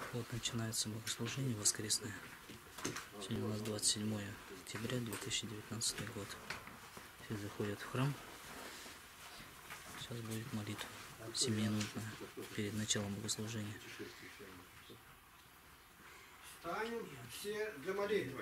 Вот начинается богослужение воскресное. Сегодня у нас 27 октября 2019 год. Все заходят в храм. Сейчас будет молитва 7-минутная перед началом богослужения. Встанем все для молитвы.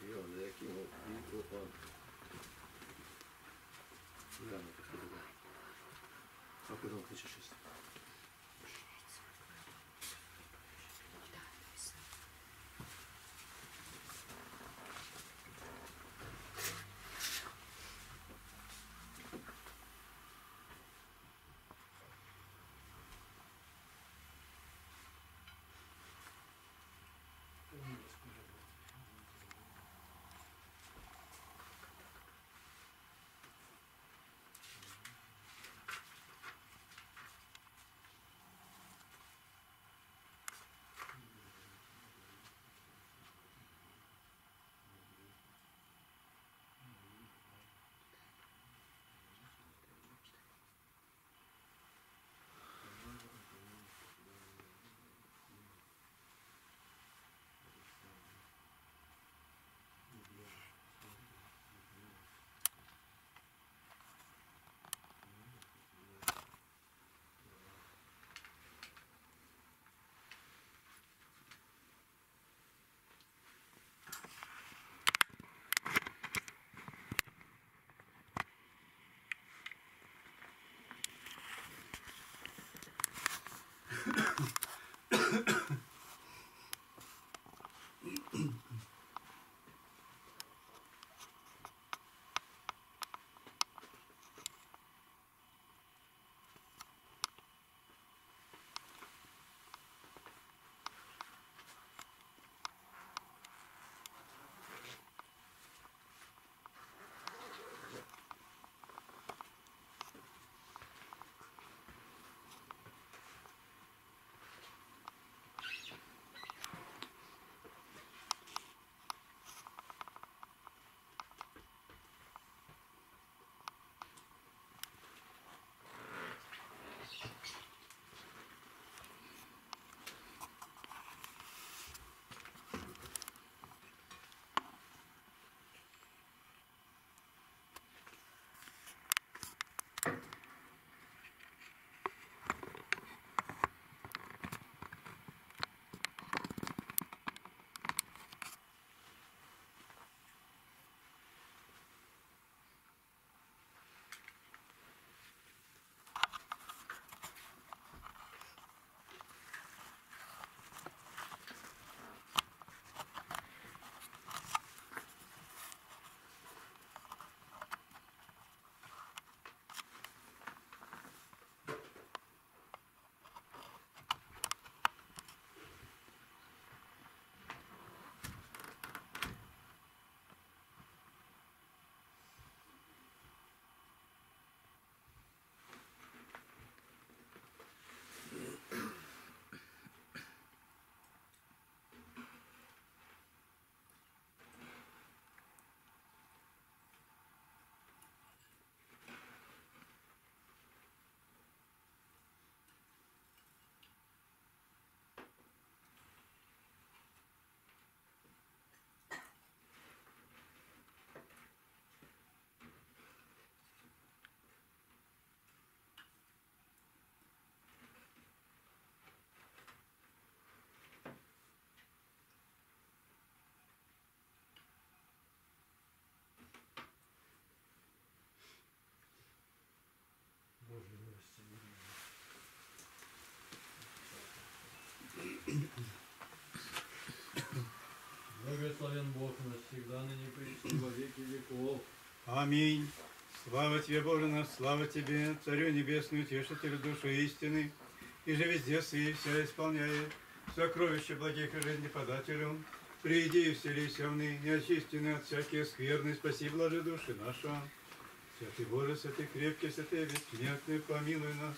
Благословен Бог навсегда, ныне присно во веки веков. Аминь. Слава Тебе, Боже наш, слава Тебе, Царю Небесный, Утешителю души истины, и же везде сы вся исполняет, сокровище благих и жизни подателю. Приди и вселися в ны, неочищенный от всякие скверны, спаси блажи души наша. Святый Боже, святый крепкий, святый бессмертный, помилуй нас.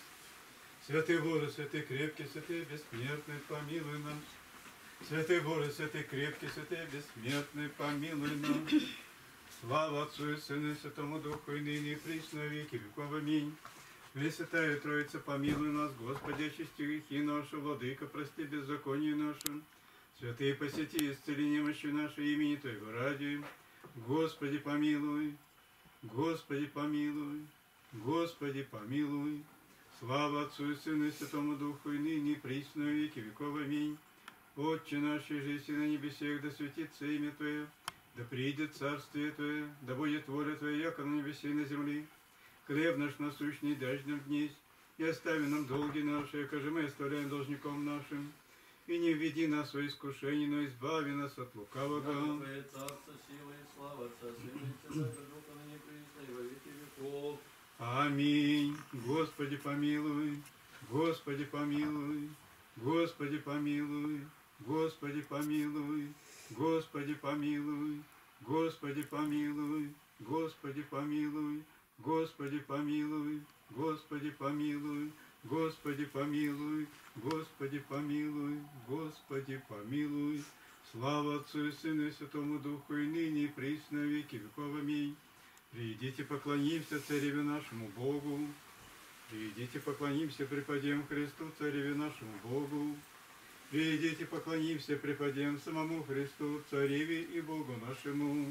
Святый Боже, святый крепкий, святый бессмертный, помилуй нас. Святый Боже, святый крепкий, святый бессмертный, помилуй нас. Слава Отцу и Сыну и Святому Духу, и ныне и присно во веки веков. Аминь. Пресвятая Троица, помилуй нас, Господи, очисти грехи наши, Владыка, прости беззаконие наше. Святые, посети, исцели немощи наши, имени Твоего ради. Господи, помилуй, Господи, помилуй, Господи, помилуй. Слава Отцу и Сыну и Святому Духу, и ныне, и присно, и веки веков. Аминь. Отче наш, жиси на небесех, да светится имя Твое, да придет царствие Твое, да будет воля Твоя, яко на небесе и на земле. Хлеб наш насущный дашь нам днесь, и остави нам долги наши, каже мы оставляем должником нашим. И не введи нас во искушение, но избави нас от лукавого. Твое царство, сила и слава Отца, Сына и Святого Духа, ныне присно и во веки веков. Аминь. Господи, помилуй, Господи, помилуй, Господи, помилуй, Господи, помилуй, Господи, помилуй, Господи, помилуй, Господи, помилуй, Господи, помилуй, Господи, помилуй, Господи, помилуй, Господи, помилуй, Господи, помилуй. Слава Отцу и Сыну и Святому Духу, и ныне, и присно, и веки веков. Аминь. Придите, поклонимся Цареве нашему Богу. Придите, поклонимся, преподем Христу, Цареве нашему Богу. Придите, поклонимся, преподем самому Христу, Цареве и Богу нашему.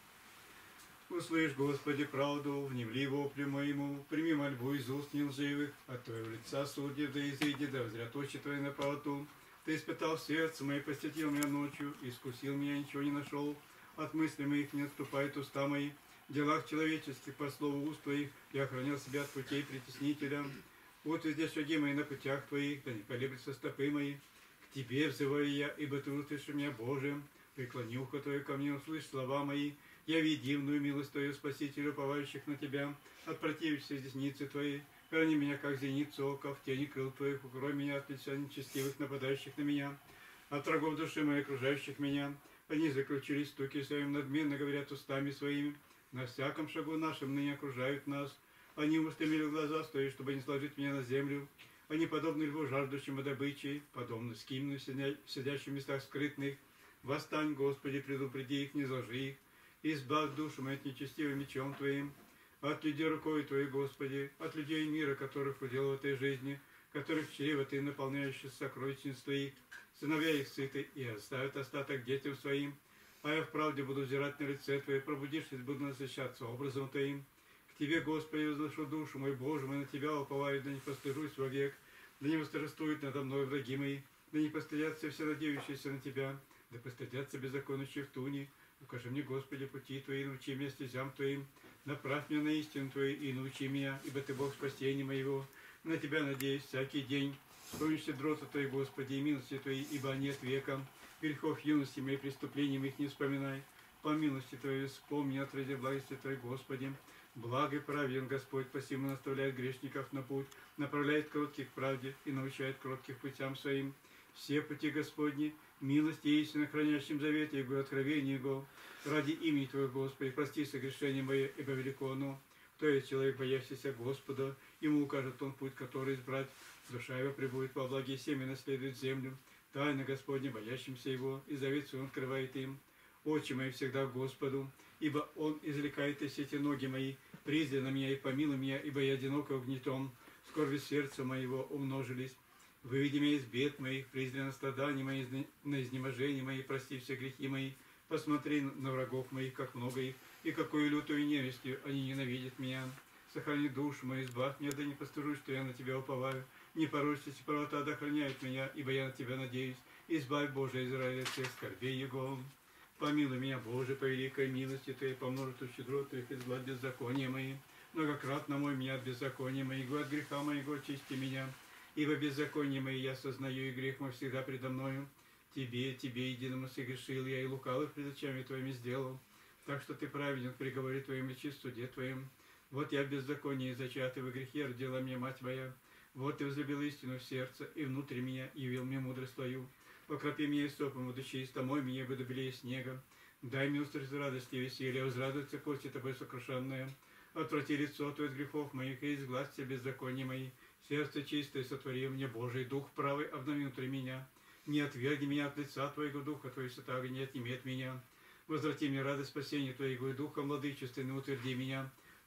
Услышь, Господи, правду, внемли воплю моему, прими мольбу из уст нелживых, от Твоего лица судьев, да изыди, да взрят очи Твои на правоту. Ты испытал сердце мое, посетил меня ночью, искусил меня, ничего не нашел. От мыслей моих не отступает уста мои. В делах человеческих, по слову уст Твоих, я охранял себя от путей притеснителя. Вот везде шаги мои на путях Твоих, да не колеблются стопы мои. К Тебе взываю я, ибо Ты услышишь меня, Боже. Преклони ухо Твое ко мне, услышь слова мои. Яви дивную милость Твою, Спасителю, уповающих на Тебя, от противящихся десницы Твоей. Храни меня, как зеницу ока, в тени крыл Твоих, укрой меня от лица нечестивых, нападающих на меня, от врагов души моей, окружающих меня. Они заключились стуки своим, надменно говорят устами своими. На всяком шагу нашем ныне окружают нас. Они устремили глаза свои, чтобы не сложить меня на землю. Они подобны льву, жаждущему добычи, подобны скимну, сидящим в местах скрытных. Восстань, Господи, предупреди их, не зложи их. Избавь душу мою от нечестивым мечом Твоим. От людей рукой Твоей, Господи, от людей мира, которых удел в этой жизни, которых чрево Ты наполняющий сокровищниц Твоих. Сыновья их сыты и оставят остаток детям своим. А я вправде буду взирать на лице Твое, пробудившись, буду насыщаться образом Твоим. К Тебе, Господи, возношу душу мой, Боже мой, на Тебя уповаю, да не постыжусь вовек, да не восторжествуют надо мной враги мои, да не постыдятся все надеющиеся на Тебя, да постыдятся беззаконующие в туне. Укажи мне, Господи, пути Твои, научи меня стезям Твоим, направь меня на истину Твою и научи меня, ибо Ты Бог спасения моего. На Тебя надеюсь всякий день. Вспомни щедроту Твою, Господи, и милости Твои, ибо нет века. Грехов юности моих, преступлений моих не вспоминай. По милости Твоей вспомни, отрази благости Твоей, Господи. Благ и праведен Господь, посему наставляет грешников на путь, направляет кротких к правде и научает кротких путям своим. Все пути Господни, милости и истины, хранящим завете Его, откровение Его, ради имени Твоего, Господи, прости согрешение мое, ибо велико оно. Кто есть человек, боящийся Господа, ему укажет он путь, который избрать. Душа его пребудет во благе, семя наследует землю. Тайна Господня, боящимся Его, и завет свой Он открывает им. Очи мои всегда к Господу, ибо Он извлекает из сети ноги мои. Призри на меня и помилуй меня, ибо я одиноко угнетен. Скорби сердца моего умножились. Выведи меня из бед моих, призри на страдания мои, на изнеможения мои, прости все грехи мои. Посмотри на врагов моих, как много их, и какой лютою ненавистью они ненавидят меня. Сохрани душу мою, избавь меня, да не постыжусь, что я на Тебя уповаю. Не порочность и правота да охраняют меня, ибо я на Тебя надеюсь. Избавь, Боже, Израиля, от всех скорбей Его. Помилуй меня, Боже, по великой милости Твоей, по множеству щедрот Твоих, изгладь беззакония мои. Многократно мой меня от беззакония моего, от греха моего очисти меня. Ибо беззаконие мои я сознаю, и грех мой всегда предо мною. Тебе единому согрешил я, и лукавых пред очами Твоими сделал. Так что Ты праведен в приговоре Твоем и чист в суде Твоем. Вот я в беззаконии зачатый, во грехе родила меня мать моя. Вот Ты возлюбил истину в сердце, и внутри меня явил мне мудрость Твою. Покропи меня истопом, буду чисто, мой меня буду белее снега. Дай мне устроить радости и веселье, возрадуются кости Тобой сокрушенные. Отврати лицо Твое от грехов моих, и изгладь все беззакония мои. Сердце чистое сотвори мне, Божий Дух правый обнови внутри меня. Не отверги меня от лица Твоего, Духа Твоего Святаго не отними от меня. Возврати мне радость спасения Твоего, и Духом владычественным утверди меня.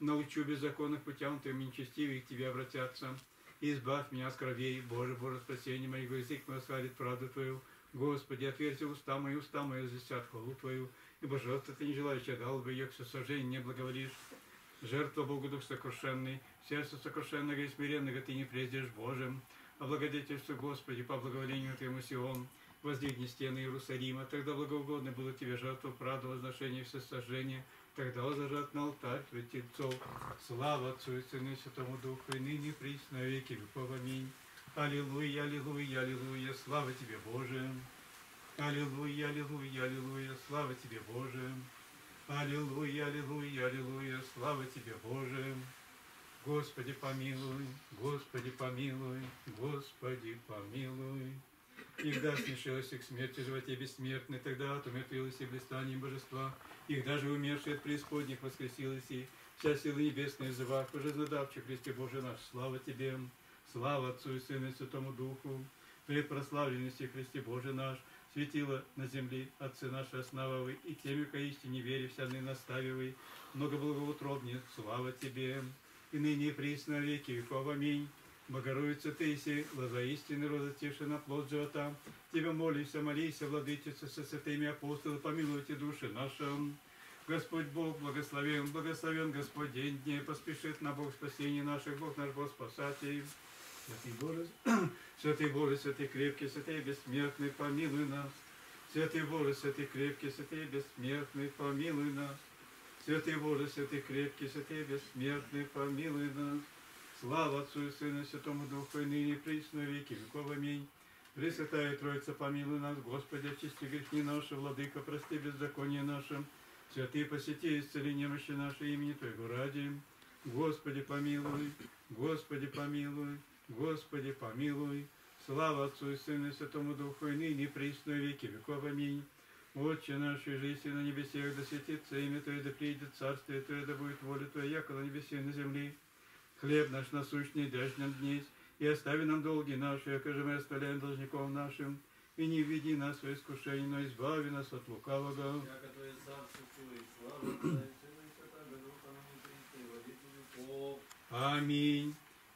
научу беззаконных путям Твоим нечестивых к Тебе обратятся. Избавь меня от кровей, Боже, Боже, спасение моего, язык мой славит правду Твою. Господи, отверзи уста мои возвестят хвалу Твою. Ибо жертва Ты не желаешь, я дал бы ее, к сожжению не благоволишь. Жертва Богу дух сокрушенный, сердце сокрушенного и смиренного Ты не прездешь Божьим. Облагодетельствуй, Господи, по благоволению Твоему Сион, воздвигни стены Иерусалима, тогда благоугодно было Тебе жертва, правда, возношение и всесожжение, тогда возложат на алтарь Твой тельцов. Слава Отцу и Сыну и Святому Духу, и ныне присно во веки веков. Аминь. Аллилуйя, аллилуйя, аллилуйя, слава Тебе, Боже. Аллилуйя, аллилуйя, аллилуйя, слава Тебе, Боже. Аллилуйя, аллилуйя, аллилуйя, слава Тебе, Боже. Господи, помилуй, Господи, помилуй, Господи, помилуй. Игда снишилась к смерти животе бессмертной, тогда отумертвилась и блистанием божества. Игда же умершие от преисподних воскресилась и вся сила небесная взывах, уже задавчик Христе Боже наш, слава Тебе, слава Отцу и Сыну и Святому Духу, препрославленности Христе Боже наш, светило на земле, Отцы наши основавы, и теми, ко истине вере вся ныне наставивай, много благоутробнее, слава Тебе, и ныне и присно веки веков. Аминь. Богородица Таисия, лоза истины, роза тишина, плод живота, Тебя молимся, молися, владычица, со святыми апостолы, помилуйте души наши. Господь Бог благословен, благословен Господь день дней, поспешит на Бог спасения наших, Бог наш Бог спасатель. Святый Боже, святый крепкий, святый бессмертный, помилуй нас. Святый Боже, святый крепкий, святый бессмертный, помилуй нас. Святый Боже, святый крепкий, святый бессмертный, помилуй нас. Слава Отцу и Сыну и Святому Духу, и ныне и присно веки веков. Аминь. Пресвятая Троица, помилуй нас, Господи, очисти грехи наши, Владыка, прости беззаконие нашим. Святые, посети, исцели немощи наши, имени Твоего ради. Господи, помилуй, Господи, помилуй, Господи, помилуй. Слава Отцу и Сыну и Святому Духу, и ныне и присно веки веков. Аминь. Отче наш, жиси на небесех, да светится имя Твое, да придет царствие Твое, да будет воля Твоя, яко на небесе и на земле. Хлеб наш насущный дашь нам днесь, и остави нам долги наши, яко же мы оставляем должников нашим, и не введи нас в искушение, но избави нас от лукавого. Яко Твое царство, сила и слава, Отца и Сына и Святаго Духа, ныне присно и во веки веков. Аминь.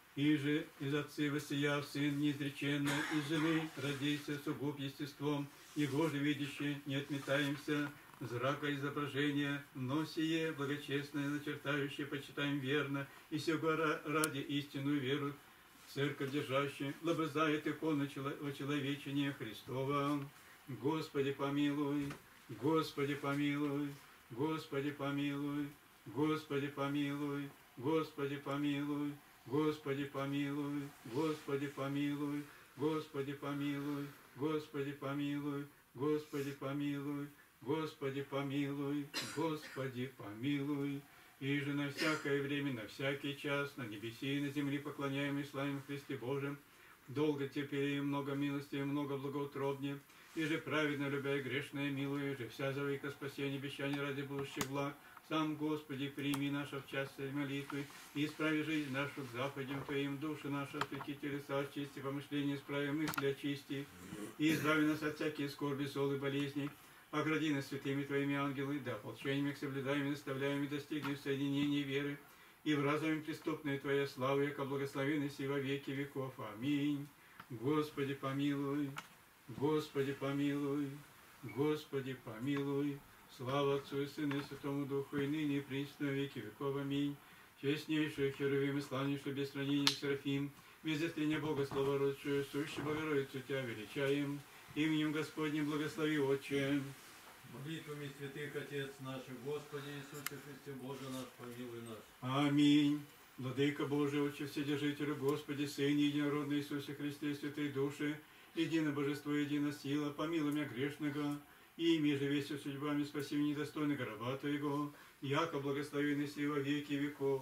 Иже из отцы воссияв сын неизреченно, из жены родился сугуб естеством, его же видящий не отметаемся, зрака изображения, но сие благочестное начертающее почитаем верно, и сего ради истинную веру церковь держащая, лобызает икону очеловечения Христова. Господи помилуй, Господи помилуй, Господи помилуй, Господи помилуй, Господи помилуй, Господи помилуй, Господи помилуй, Господи помилуй, Господи помилуй, Господи помилуй, Господи помилуй, Господи помилуй. И же на всякое время, на всякий час, на небесе и на земле поклоняем и славим Христе Божьем, долго терпели, много милости, много благоутробнее, и же праведно любя и грешное милуя, и же вся за века спасения, обещания ради будущих благ, сам, Господи, прими нашу в час молитвы, и исправи жизнь нашу к заповедям Твоим, души наши, освети телеса, очисти, помышления исправи, мысли очисти, и избави нас от всяких скорби, ссор и болезней, огради нас святыми Твоими ангелы, да ополчениями их соблюдаем и наставляем, и достигнем соединения веры, и вразумим преступные Твоя слава, яко благословенны си во веки веков. Аминь. Господи, помилуй, Господи, помилуй, Господи, помилуй. Слава Отцу и Сыну и Святому Духу, и ныне и присно веки веков. Аминь. Честнейший Херувим и славнейший без сравнения Серафим, везде Бога слава родшую, сущий Богородицу Тебя величаем, именем Господним благослови, Отче. Молитвами святых Отец наш, Господи Иисусе Христе, Боже наш, помилуй нас. Аминь. Владыка Божий, Отче Вседержителю, Господи, Сыне Единородный Иисусе Христе, святые души, едино Божество, едино сила, помилуй меня грешного, и ими же весью судьбами спаси меня недостойный раба Твоего, яко благословенный си во веки веков.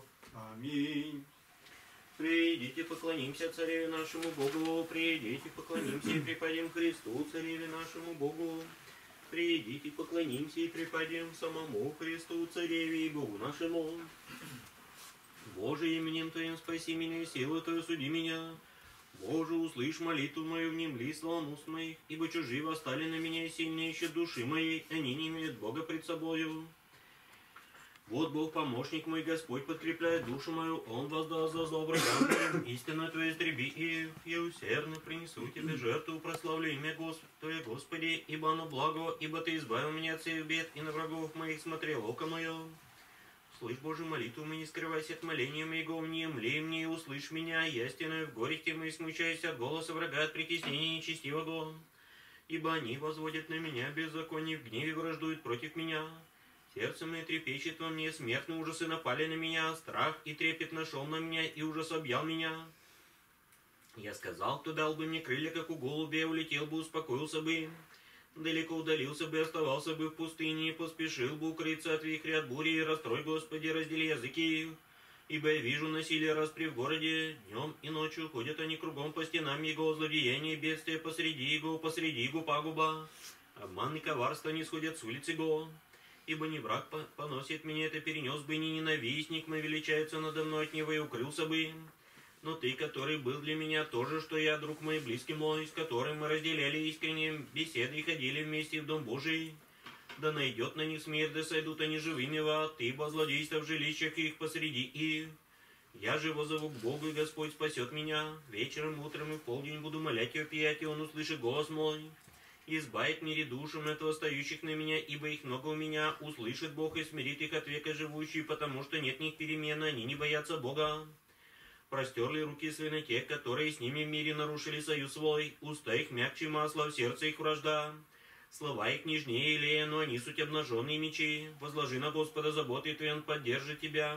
Аминь. Придите, поклонимся Цареве нашему Богу, придите, поклонимся и преподем Христу, Цареве нашему Богу. Придите, поклонимся и преподем самому Христу, Цареве и Богу нашему. Боже, именем Твоим спаси меня, и силу Твою суди меня. Боже, услышь молитву мою, внемли словам уст моих, ибо чужие восстали на меня, и сильнее ищут души моей, они не имеют Бога пред собою. Вот Бог помощник мой, Господь подкрепляет душу мою, Он воздаст за зло врагам твоим, истинно Твое истреби, и я усердно принесу Тебе жертву, прославлю имя Твое, Господи, ибо оно благо, ибо Ты избавил меня от всех бед, и на врагов моих смотрел око мое. Слышь, Божию молитву, мы не скрывайся от моления моего, не млей мне и услышь меня, я стенаю в горе тем и смущаюсь от голоса врага, от притеснения нечестивого. Ибо они возводят на меня беззаконие, в гневе враждуют против меня. Сердце мое трепещет во мне, смертные ужасы напали на меня, страх и трепет нашел на меня, и ужас объял меня. Я сказал, кто дал бы мне крылья, как у голубя, улетел бы, успокоился бы. Далеко удалился бы, оставался бы в пустыне, поспешил бы укрыться от вихря, от бури, и расстрой, Господи, раздели языки. Ибо я вижу насилие распри в городе, днем и ночью ходят они кругом по стенам его, злодеяния, бедствия посреди его пагуба. Обман и коварство не сходят с улиц его. Ибо не враг поносит меня, это перенес бы, не ненавистник мой величается надо мной, от него и укрылся бы. Но ты, который был для меня тоже, что я, друг мой, близкий мой, с которым мы разделяли искренние беседы и ходили вместе в Дом Божий. Да найдет на них смерть, да сойдут они живыми в ад, ты возлодейся в жилищах их посреди их. Я же возову к Богу, и Господь спасет меня. Вечером, утром и в полдень буду молять его пиять, и он услышит голос мой. Избавит в мире душам от восстающих на меня, ибо их много у меня. Услышит Бог и смирит их от века живущие, потому что нет в них перемены, они не боятся Бога. Простерли руки свои на тех, которые с ними в мире нарушили союз свой. Уста их мягче масла, в сердце их вражда. Слова их нежнее илея, но они суть обнаженные мечи. Возложи на Господа заботы, и Он поддержит тебя.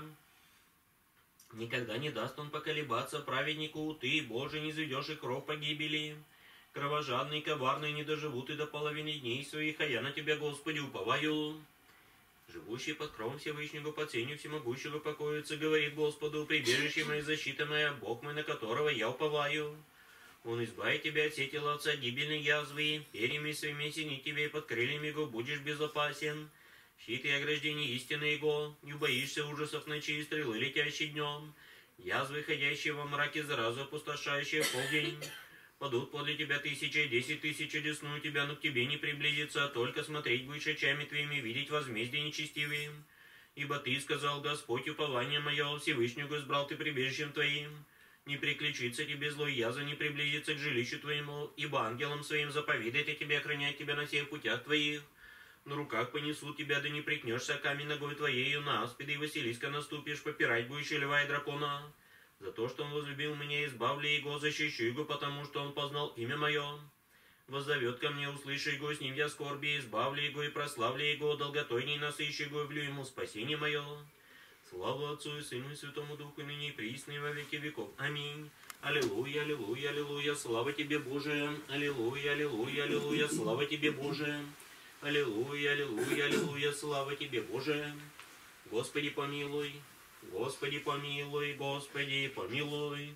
Никогда не даст Он поколебаться праведнику, ты, Боже, не заведешь их ров погибели. Кровожадные, коварные не доживут и до половины дней своих, а я на Тебя, Господи, уповаю. Живущий под кровом Всевышнего, под сенью всемогущего покоится, говорит Господу, прибежище мое, защита моя, Бог мой, на которого я уповаю. Он избавит тебя от сети ловца гибельной язвы, перьями своими осенит тебя, и под крыльями его будешь безопасен. Щит и ограждение истины его, не боишься ужасов ночи и стрелы, летящей днем. Язвы, ходящие во мраке, заразу опустошающие в полдень. Падут подле тебя 1000, 10 000 десну тебя, но к тебе не приблизится, только смотреть будешь очами твоими, видеть возмездие нечестивым. Ибо ты сказал, Господь, упование мое, Всевышнего избрал ты прибежищем твоим. Не приключится тебе злой язва, не приблизится к жилищу твоему, ибо ангелам своим заповедает и тебе охранять тебя на всех путях твоих. На руках понесут тебя, да не прикнешься камень ногой твоею, на аспида и Василиска наступишь, попирать будешь и льва и дракона. За то, что он возлюбил меня, избавлю его, защищу его, потому что он познал имя мое. Воззовет ко мне, услышу его, с ним я скорби, избавлю его и прославлю его, долготой не насыщу его, явлю ему спасение мое. Слава Отцу и Сыну и Святому Духу, ныне и присно и во веки веков. Аминь. Аллилуйя, аллилуйя, аллилуйя, слава тебе, Боже. Аллилуйя, аллилуйя, аллилуйя, слава тебе, Боже. Аллилуйя, аллилуйя, аллилуйя, слава тебе, Боже. Господи, помилуй. Господи, помилуй, Господи, помилуй.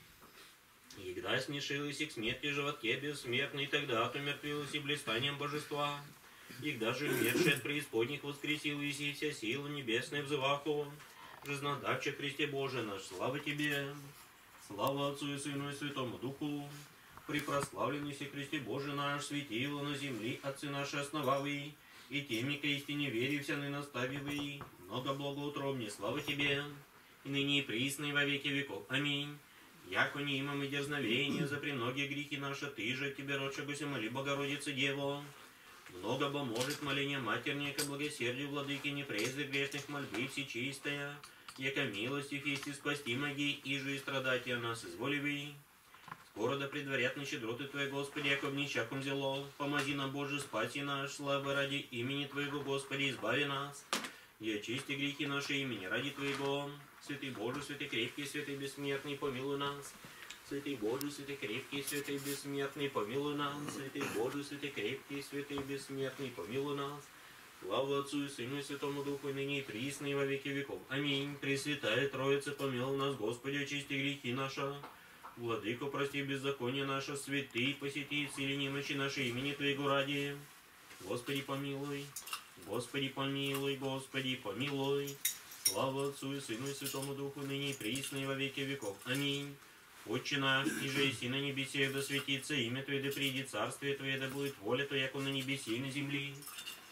Егда смешилась и к смерти животке бессмертной, тогда отумертвилась и блистанием божества. Егда же умерший от преисподних воскресилась, и вся сила небесная взываху. Жизнодавче Христе Боже наш, слава Тебе. Слава Отцу и Сыну и Святому Духу. При прославленности Христе Боже наш, светило на земли Отцы наши основавы, и теми к истине верився ны наставивы. Много благоутробнее, слава Тебе, и ныне и присно и во веки веков. Аминь. Яко не имам и дерзновения за премногие грехи наши, Ты же Тебе, родшегося, моли, Богородице Дево. Много бы может моление матернее, ко благосердию владыки, не презри грешных мольбы всечистая, яко милостив есть и спасти моги, и же и страдать о нас изволивый. Скоро да предварят на щедроты Твои, Господи, яко в нищаком зело. Помози нам, Боже, спаси наш, славы ради имени Твоего, Господи, избави нас. И очисти грехи наши имени ради Твоего. Святый Боже, святый крепкий, святый бессмертный, помилуй нас. Святый Боже, святый крепкий, святый бессмертный, помилуй нас. Святый Боже, святый крепкий, святый бессмертный, помилуй нас. Слава Отцу и Сыну и Святому Духу, и ныне и присно, и во веки веков. Аминь. Пресвятая Троица, помилуй нас, Господи, очисти грехи наши. Владыко, прости беззаконие наше, святый, посети исцели немощи наши имени Твоего ради. Господи, помилуй. Господи, помилуй, Господи, помилуй. Слава Отцу и Сыну и Святому Духу, ныне и присно, и во веки веков. Аминь. Отче наш, иже еси на небесе, да светится имя Твое, да придет царствие Твое, да будет воля Твоя, яко на небесе и на земли.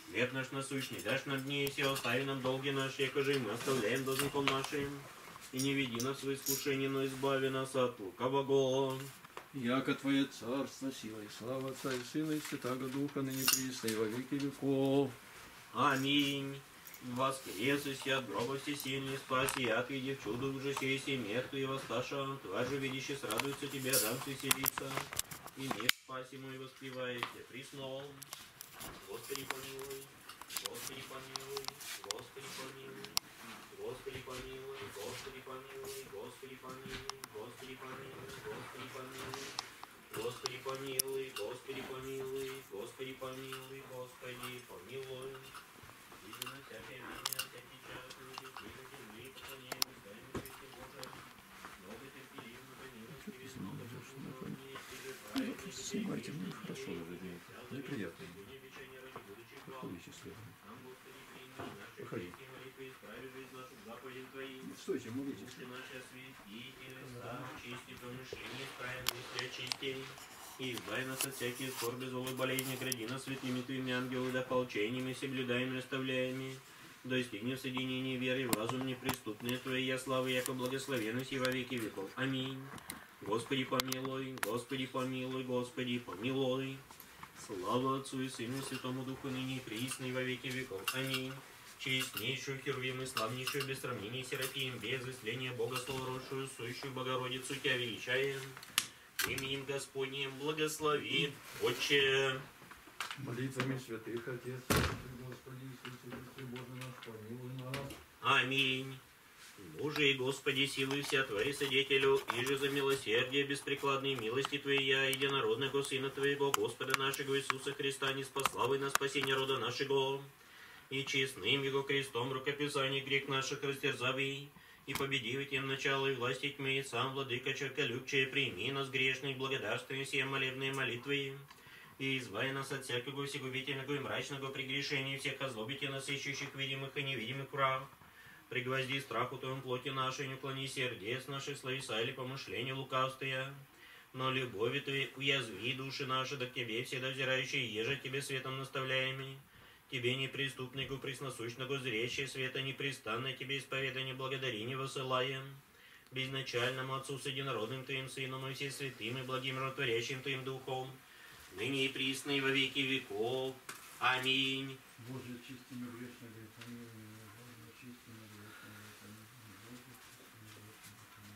Хлеб наш насущный дашь нам дни, и все остави нам долги наши, якоже мы оставляем должником нашим. И не веди нас в искушение, но избави нас от лукавого. Яко Твое царство, сила и слава Отца и Сына и Святаго Духа, ныне присно и во веки веков. Аминь. Воскресусь от гроба всесильный, спаси, от видев чудо уже сей мертвый воссташа, тварь видящий радуется тебе, рам веселится, и мир спаси мой воспевает тебе пресном. Господи помилуй, Господи помилуй, Господи помилуй, Господи помилуй, Господи помилуй, Господи помилуй, Господи помилуй, Господи помилуй, Господи помилуй, Господи помилуй, Господи помилуй, Господи помилуй. Иди на всякое время, на всякий час, люди, книга земли, поклоняемся, дай мне Христе Боже, много терпеливо, помилуй, много жертвования, Снимайте, ну хорошо уже, неприятно. Какое счастливое. Проходи. Стойте, молитесь. И избави нас от всяких скорби, злой болезни, гради нас святыми Твоими ангелы, да ополчениями, соблюдаемыми, наставляемыми, достигнем соединения веры в разум неприступные Твоя славы, яко благословенность и во веки веков. Аминь. Господи помилуй, Господи помилуй, Господи помилуй. Слава Отцу и Сыну и Святому Духу, ныне и присно и во веки веков. Аминь. Честнейшую Херувим и славнейшую без сравнения Серафим, без исления Бога словородшую, сущую Богородицу Тебя величаем. Именем Господним благослови, Отче. Молитвами святых Отец, Господи Иисусе Христе, Боже наш, помилуй нас. Аминь. Боже и Господи, силы вся Твои содетелю, и же за милосердие беспрекладной милости Твоя, единородного Сына Твоего, Господа нашего Иисуса Христа, не спаславы на спасение рода нашего, и честным Его крестом рукописание грех наших растерзавый, и победив тем начало и власти тьмы, и сам, Владыка Человеколюбче, прими нас грешных, благодарствуем все молебные молитвы, и избави нас от всякого всегубительного и мрачного прегрешения, всех озлобите нас, ищущих видимых и невидимых враг. Пригвозди страху Твоем плоти нашей, не уклони сердец наших, словеса или помышления лукавствия, но любови Твоей уязви души наши, да к Тебе всегда взирающие, еже Тебе светом наставляемый, Тебе неприступнику пресносущного зрящее света непрестанно Тебе исповедание благодарение высылаем, безначальному Отцу с единородным Твоим Сыном и все святым и благим ротворящим Твоим Духом, ныне и присно и во веки веков. Аминь. Боже, чисти мы грешно грехами, Боже, чисти мы грешно грехами, Боже, чисти мы грешно грехами.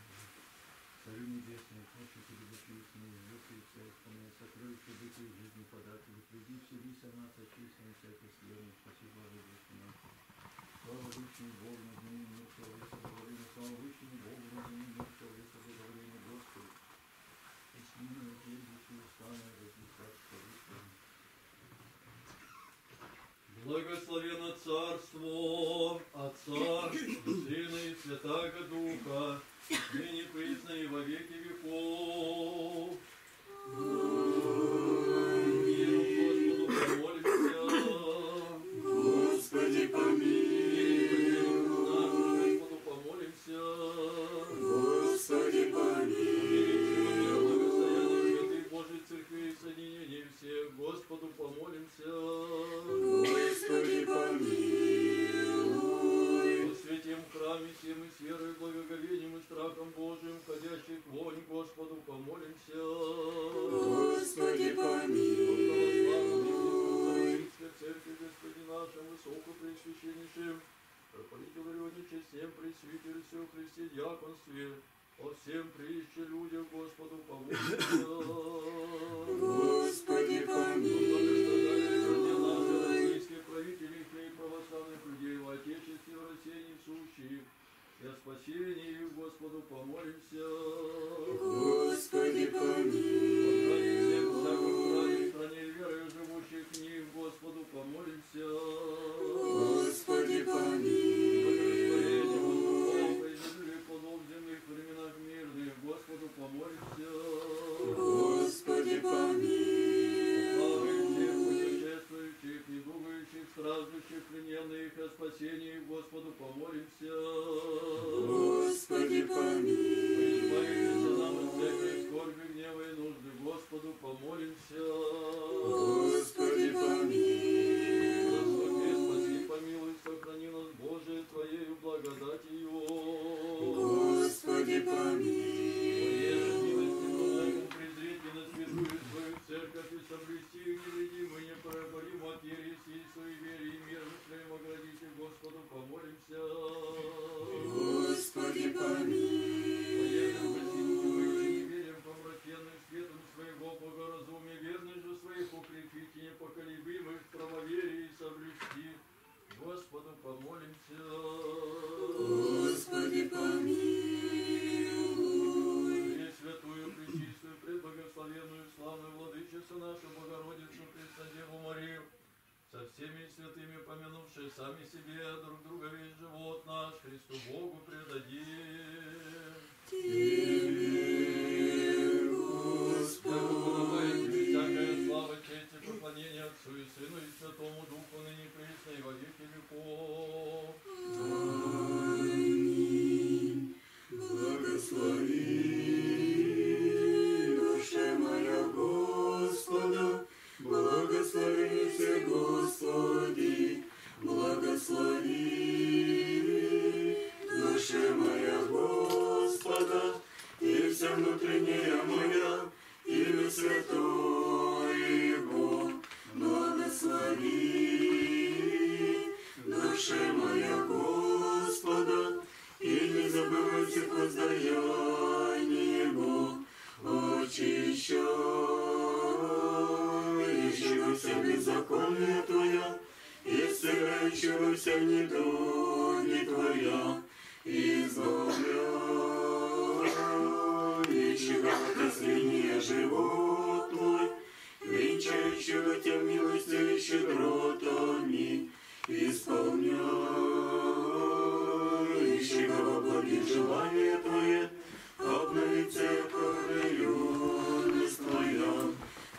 Царю небесный, прочь передачи ясные, звезды и вся исполняя сокровища бытия жизни подателю, приди, вселися в нас, очисти на всякий славный, спаси Боже, Душу нашу. Слава Вышнему Богу, над ними мир, человека, благоволение, слава Вышнему Богу, над ними мир, человека, благоволение, Господи. И с ними на день души устана, развлекаться, Господи. Благословенно Царство Отца, Сына и Святаго Духа, ныне присно и во веки веков. Миру Господу помолимся. Господи помилуй. Господу помолимся. Господи помилуй. Благословенных святых Божьей Церкви и соединения всех, Господу помолимся. Господи помилуй. Во святем храме всем и с верой, благоговением и страхом Божиим, входящих вонь, Господу помолимся. Господи помилуй. Церкви, Господи нашим, высокопреосвященнейшим, проповедителю Родича, всем пресвитеру всего Христе, диаконстве, о всем прище людям, Господу помолимся. Господи помилуй. Правителей и православных людей в Отечестве, в России сущих, и о спасении их, Господу помолимся. Господи помилуй. Всем всяком крае, стране и верою живущих в них, Господу помолимся. Господи помилуй. Благословение плодов земных временах мирных, Господу помолимся. Господи помилуй. Страждущих, плененных, о спасении Господу помолимся. Господи помилуй. Избавитесь нам от всякой скорби, гнева и нужды, Господу помолимся. Господи помилуй. лучше сами себе, друг друга весь живот наш Христу Богу предадим. Тебе, Господи. Всякая слава, честь и поклонение Отцу и Сыну и Святому Духу, ныне пресно и во веки веков. Аминь. Благослови, душа моя, Господа, благослови все, Господи, благослови, душа моя, Господа, и вся внутренняя моя, имя святое Его, благослови, душа моя, Господа, и не забывайте воздаяние Его, очищающегося беззаконие Твоя, исцеляющегося в недуге Твоя, избавляющего от осления живот Твой, венчающего Тебя милостью и щедротами, исполняющего во благих желания Твое, обновить всякую юность Твоя,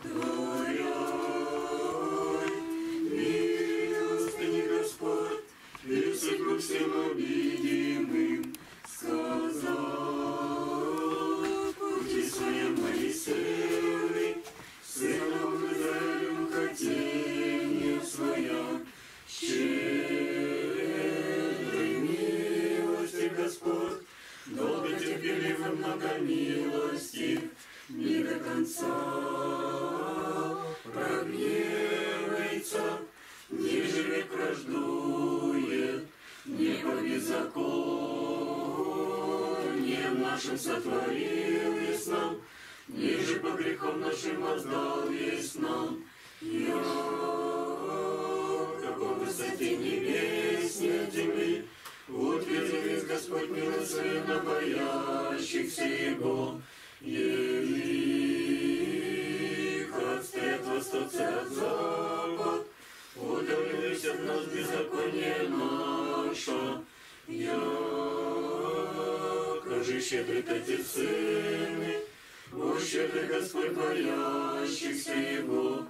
милостыни Господь, и судьбу всем обидимым сказал, пути своем Моисею, сыном Израилем хотение своя, щедрой милости Господь, долготерпелив и многомилостив, не до конца прогневается, ниже век враждует, не по беззакониям нашим сотворил весь нам, ниже по грехам нашим воздал весь нам. Я, как по высоте небес нет земли, утвердил весь Господь милость свою на боящихся Его. Их отстоят восток от запад, удалились от нас беззаконие наше. Яко же щедрый Отец Сыны, о щедрый Господь боящихся Его.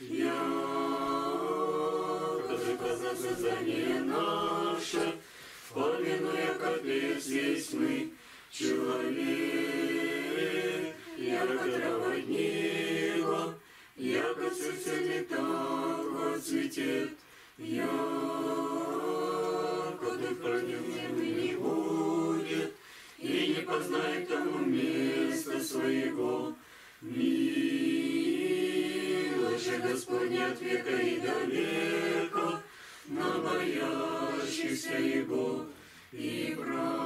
Яко же каза создание наше, помянуя капец есть мы, человек, яко трава гнила, яко сердце летаго цветет, яко дух проникнемый не будет, и не познает тому места своего. Милость же Господня от века и до века, на боящихся Его, и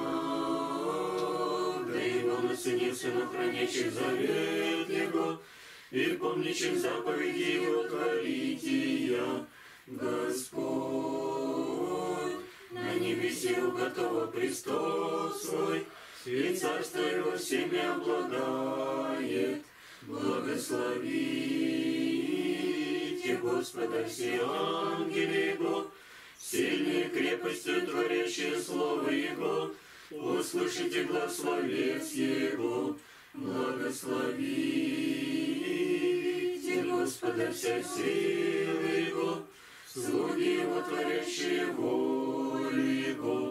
правда Его на Сыне Сына, хранящих завет Его, и помнящих заповеди Его творития. Господь на небесе уготовил престол свой, и царство Его всеми обладает. Благословите Господа все ангелы Его, сильные крепостью творящие слово Его, услышите глаз словес Его. Благословите Господа вся сила Его, слуги Его, творящие волю Его.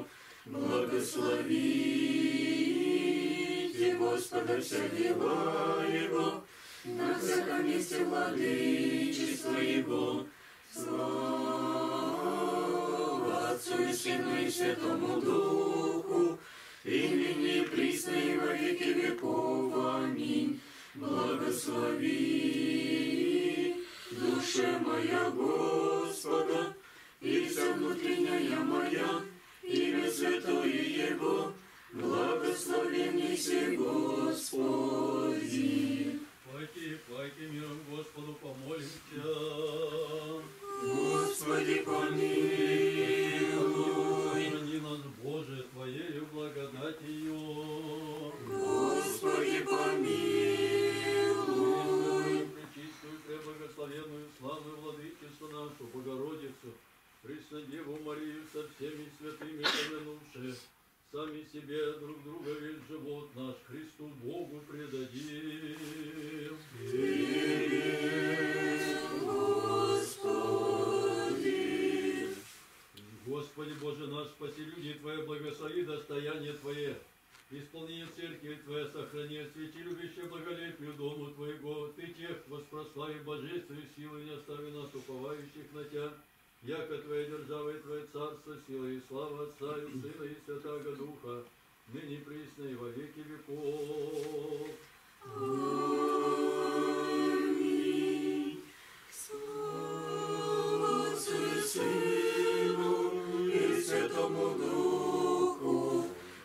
Благословите Господа вся дела Его, на всяком месте владычества Его. Слава Отцу и Сыну и Святому Духу, и ныне и присно и во веки веков. Аминь. Благослови, душа моя, Господа, и вся внутренняя моя, имя святое Его, благословеннейся Господи. Пойки миром Господу помолимся. Господи, помилуй. Храни нас, Боже, Твоею благодатью. Господи, помилуй. Пречистую, преблагословенную, славную Владычицу нашу, Богородицу, Преснодеву Марию со всеми святыми помянувши, сами себе друг друга весь живот наш Христу Богу предадим. Господи Боже наш, спаси людей Твое, благослови достояние Твое, исполнение церкви Твоя, сохрани, освети любящее благолепию Дому Твоего, Ты тех воспрослави божественной силой, не остави нас, уповающих на Тя, яко Твоя держава и Твое царство, сила и слава Отца и Сына и Святаго Духа, ныне присно и во веки веков. Аминь. Слава Отцу и Сыну и Святому Духу,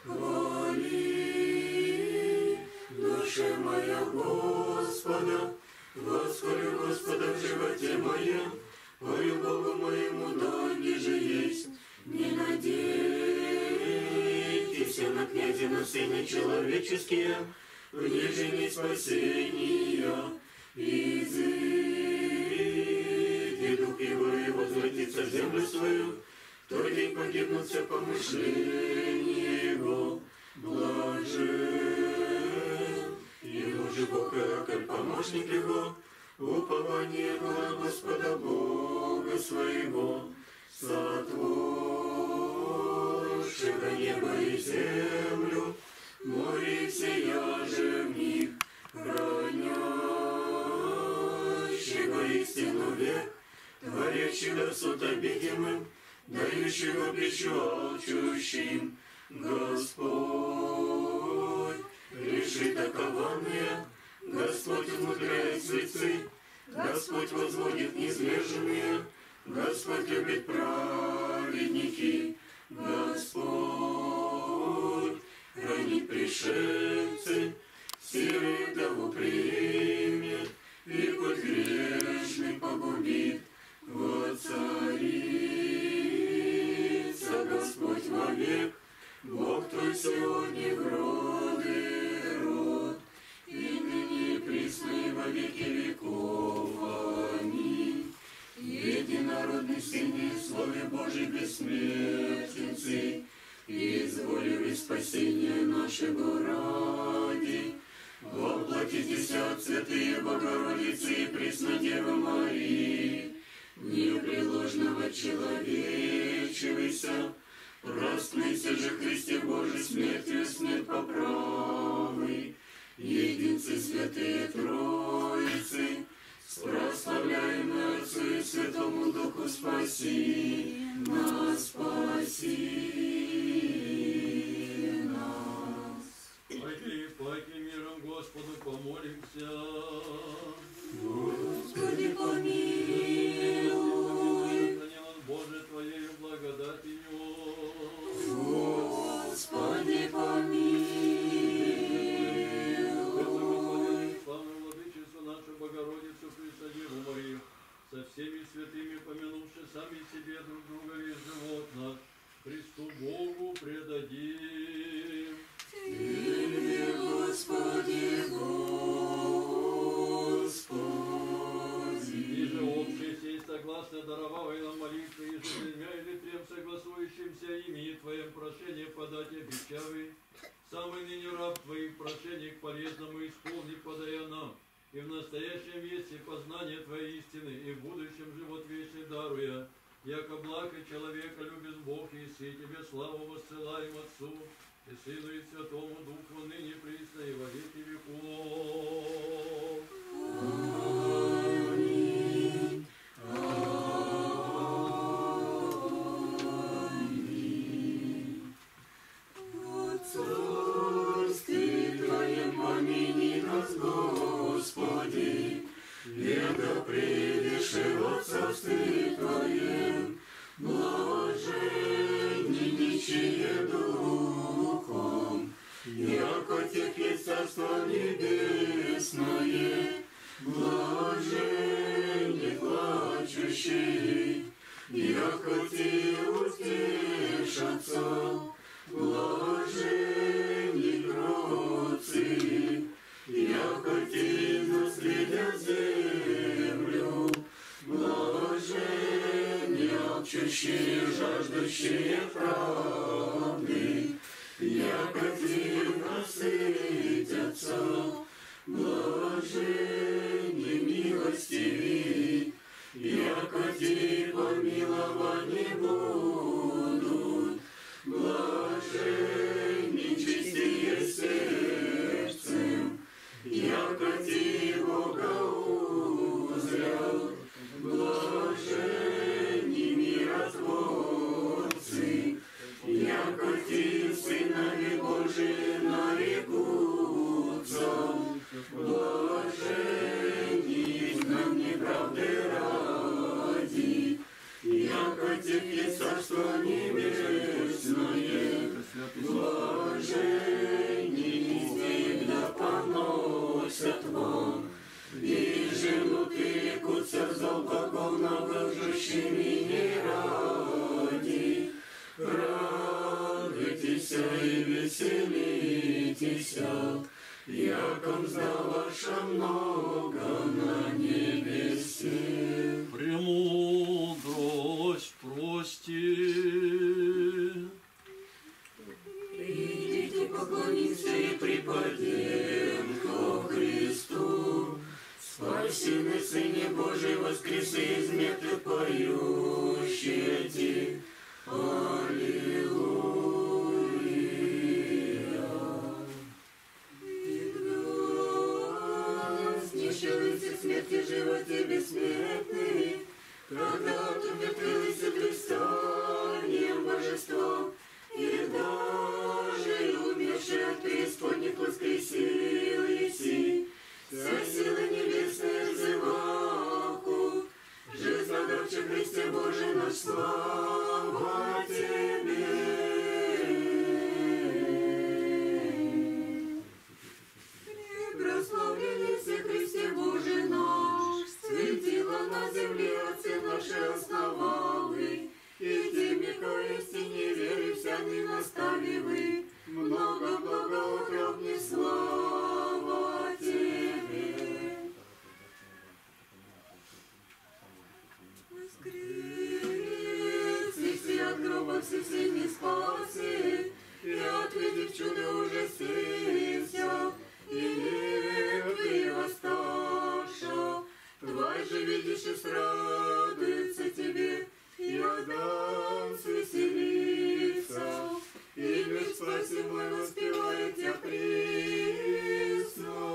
хвали душа моя Господа, восхвалю Господа в животе моем, пою Богу моему, да ниже есть. Не надейтесь на князя, на сына человеческие, ниже не спасения. Изыди дух его и возвратится в землю свою, в тот день погибнут все помышления его. Блажен его же Бог, как помощник его, упование на Господа Бога своего, сотворившего небо и землю, море и всея же в них, хранящего истину век, творящего суд обидимым, дающего пищу алчущим. Господь решит окованные, Господь умудряет светцы, Господь возводит низверженные, Господь любит праведники, Господь хранит пришельцы, сирых вдову примет, и путь грешный погубит. Воцарится Господь вовек, Бог твой сегодня в роды род, и ныне присно и во веки веков. Аминь. Единородный Сын и Слове Божий бессмертенцы, изволив спасение нашего ради, воплотитесь от святые Богородицы и Преснодевы Марии, непреложного человечевися, распнися же Христе Божий смертью смерть поправы, единцы святые Троицы, прославляем Отцу и Святому Духу, спаси нас, спаси нас. Пойки миром Господу помолимся. Господи, помилуй. Храни нас, Боже, Твоею благодатью. Господи, помилуй. Славную Владычицу нашу Богородицу, Преснодеву Марию, со всеми святыми помянувши сами себе друг друга весь живот наш, Христу Богу предадим. Тебе, Господи, Господи. Ниже общее сей согласно даровавой нам молитвы, и же тремя или трем согласующимся имени Твоем прошение подать обещавы, самый ныне раб Твоих прошений к полезному исполни, подая нам, и в настоящем весе познание Твоей истины, и в будущем живот вечный даруя, яко благ и человека любит Бог, и Тебе славу воссылаем Отцу, и Сыну, и Святому Духу, ныне присно и во веки веков. Аминь. Аминь. О царстве Твоем помяни нас, Господи, веда превыше во царстве Твоем, блаженничие духом, яко тех есть Царство Небесное, блаженне плачущие, яко те утешатся, блаженне кроткие, яко те наследят землю, блаженне алчущие, жаждущие правды, яко те насытятся, блаженны милостивые, яко те помилованы будут, блаженны чистые сердцем, яко те Бога узрят, блаженны миротворцы, яко те сынами Божии нарекутся, блаженни нам неправды ради, яко те царство небесное, блаженни всегда поносят вам, и живут и рекутся алкогольно выжившими не ради. Радуйтесь и веселитесь, яком зна ваша много на небесе. Премудрость прости. Придите, поклонимся и припадем ко Христу. Спасенный Сыне Божий, воскресы из мертвых поющие ти. Аллилуйя. Снищивайся смерти, животе бессмертный, когда отумертвилась предстанием божества, и даже умерший от преисподних воскресил еси, вся сила небесная взываку, жизнодавче Христе Божий наш, слава Тебе. Препрославленный все Христе Божий наш, светило на земле Отцы наши основали, и теми, ко истине вере всяны наставивы, много благоутробней слава Тебе. Воскреси от гроба всесильный спаси, и отведив чудо ужасися, и мертвый восставша, Твой же видишь и срадуется Тебе, и Адам свеселится, и меч спаси мой воспевает Тебя присно.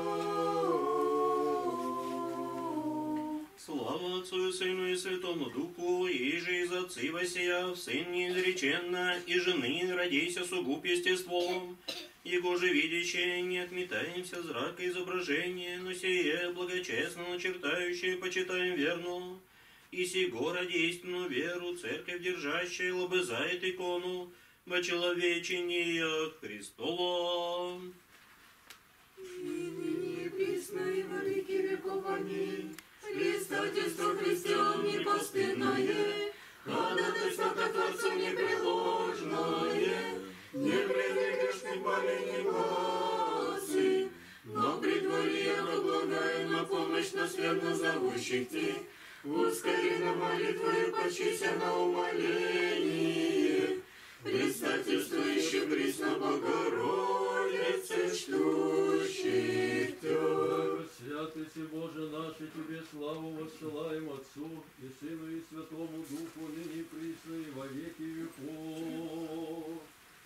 Слава Отцу и Сыну и Святому Духу, и же из Отцы восияв, Сын неизреченно, и жены родейся сугуб естеством. Его же видящее, не отметаемся зрака изображения, но сие благочестно начертающее почитаем верно. И сего ради истинную веру церковь держащая лобызает икону во человечения Христова. И ныне присно и во веки веков. Аминь. Предстательство христиан непостыдное, ходатайство Творцу непреложное, не пренебрежны болезни глазы, но при дворе яко благая на помощь нас верно зовущих Ти, ускори на молитвою почися на умоление, предстательствующих присно Богородице, чтущих Тя. Святости Боже наше, Тебе славу воссылаем Отцу и Сыну и Святому Духу, ныне присно и во веки веков.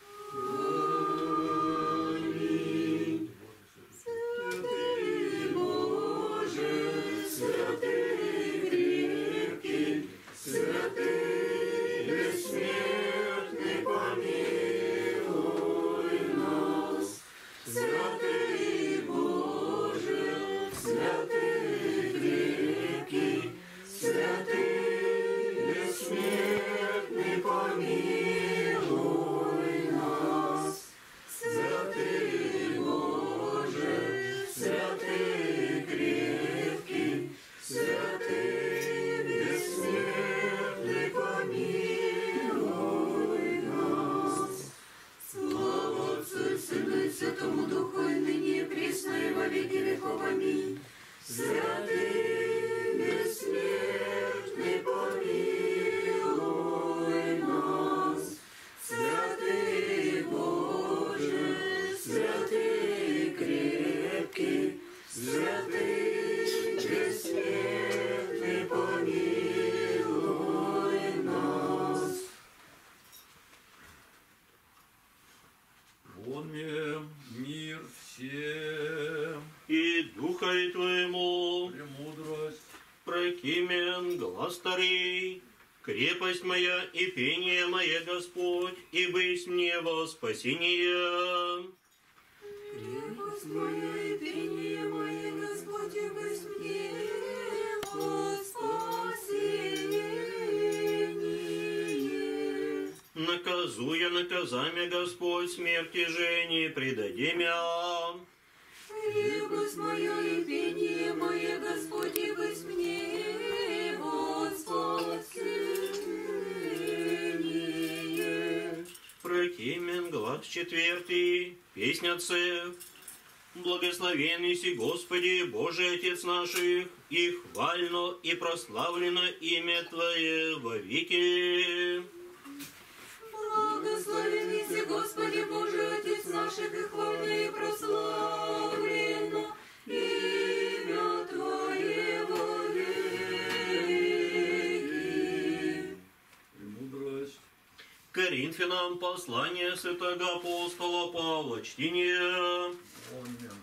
Аминь. Святый Боже, святый крепкий, святый бессмертный, помилуй нас. Святый Боже, святый крепкий, святый бессмертный, глас старый, крепость моя и пение мое, Господь, и бысь мне во спасение. Крепость моя и пение мое, Господь, и бысь мне во спасение. Наказуя наказами, Господь, смерти же не предади мя. Крепость моя и пение мое, Господь, и бысь мне во спасение. Прокимен глаз четвертый, песня цев. Благословенный си Господи, Божий Отец наших, и хвально и прославлено имя Твое во веки. Благословенный си Господи, Божий Отец наших, и хвально и прославлено имя Твое во веки. Премудрость. Коринфянам послание святого апостола Павла, чтение. Аминь.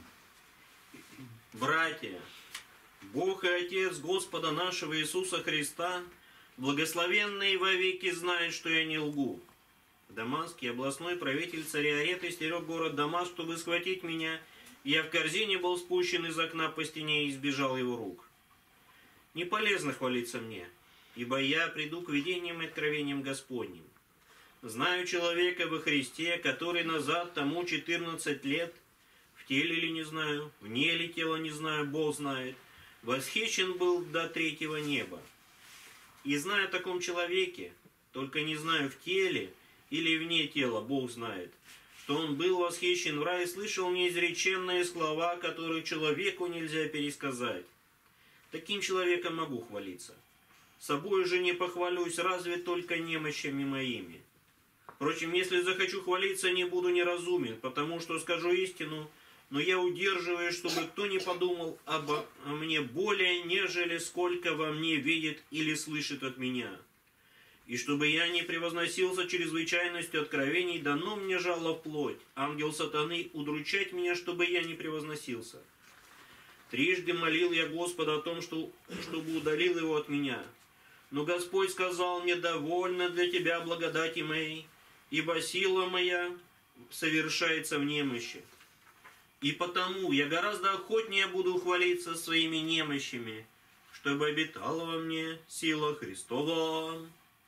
Братья, Бог и Отец Господа нашего Иисуса Христа, благословенный во веки, знает, что я не лгу. Дамасский областной правитель царя Ареты стерег город Дамаск, чтобы схватить меня, и я в корзине был спущен из окна по стене и избежал его рук. Не полезно хвалиться мне, ибо я приду к видениям и откровениям Господним. Знаю человека во Христе, который назад тому 14 лет, в теле ли не знаю, вне ли тела не знаю, Бог знает, восхищен был до 3-го неба. И знаю о таком человеке, только не знаю, в теле или вне тела, Бог знает, что он был восхищен в рае, слышал неизреченные слова, которые человеку нельзя пересказать. Таким человеком могу хвалиться. Собою же не похвалюсь, разве только немощами моими. Впрочем, если захочу хвалиться, не буду неразумен, потому что скажу истину, но я удерживаю, чтобы кто не подумал обо мне более, нежели сколько во мне видит или слышит от меня. И чтобы я не превозносился чрезвычайностью откровений, дано мне жало в плоть, ангел сатаны, удручать меня, чтобы я не превозносился. Трижды молил я Господа о том, чтобы удалил его от меня. Но Господь сказал мне: довольно для тебя благодати моей, ибо сила моя совершается в немощи. И потому я гораздо охотнее буду хвалиться своими немощами, чтобы обитала во мне сила Христова.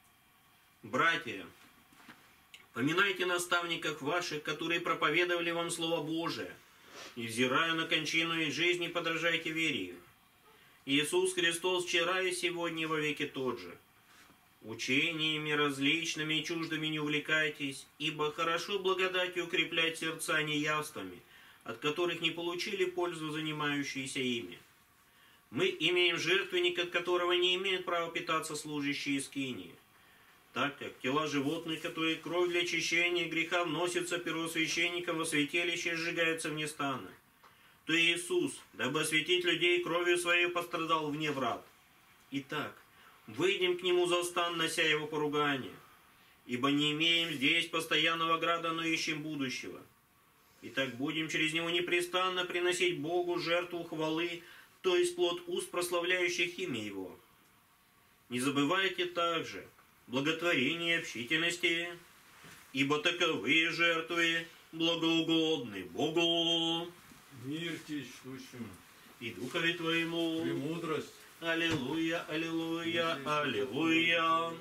Братья, поминайте наставников ваших, которые проповедовали вам Слово Божие, и, взирая на кончину и жизни, подражайте вере. Иисус Христос вчера и сегодня во веки тот же. Учениями различными и чуждыми не увлекайтесь, ибо хорошо благодатью укреплять сердца неявствами, от которых не получили пользу занимающиеся ими. Мы имеем жертвенник, от которого не имеют права питаться служащие скинии, так как тела животных, которые кровь для очищения греха вносится первосвященником во святилище, сжигаются вне стана, то Иисус, дабы осветить людей, кровью своей пострадал вне врат. Итак, выйдем к Нему за стан, нося Его поругание, ибо не имеем здесь постоянного града, но ищем будущего. Итак, будем через Него непрестанно приносить Богу жертву хвалы, то есть плод уст, прославляющих имя Его. Не забывайте также благотворения и общительности, ибо таковые жертвы благоугодны Богу. Мир течущим. И Духове Твоему. Премудрость. Аллилуйя, аллилуйя, аллилуйя.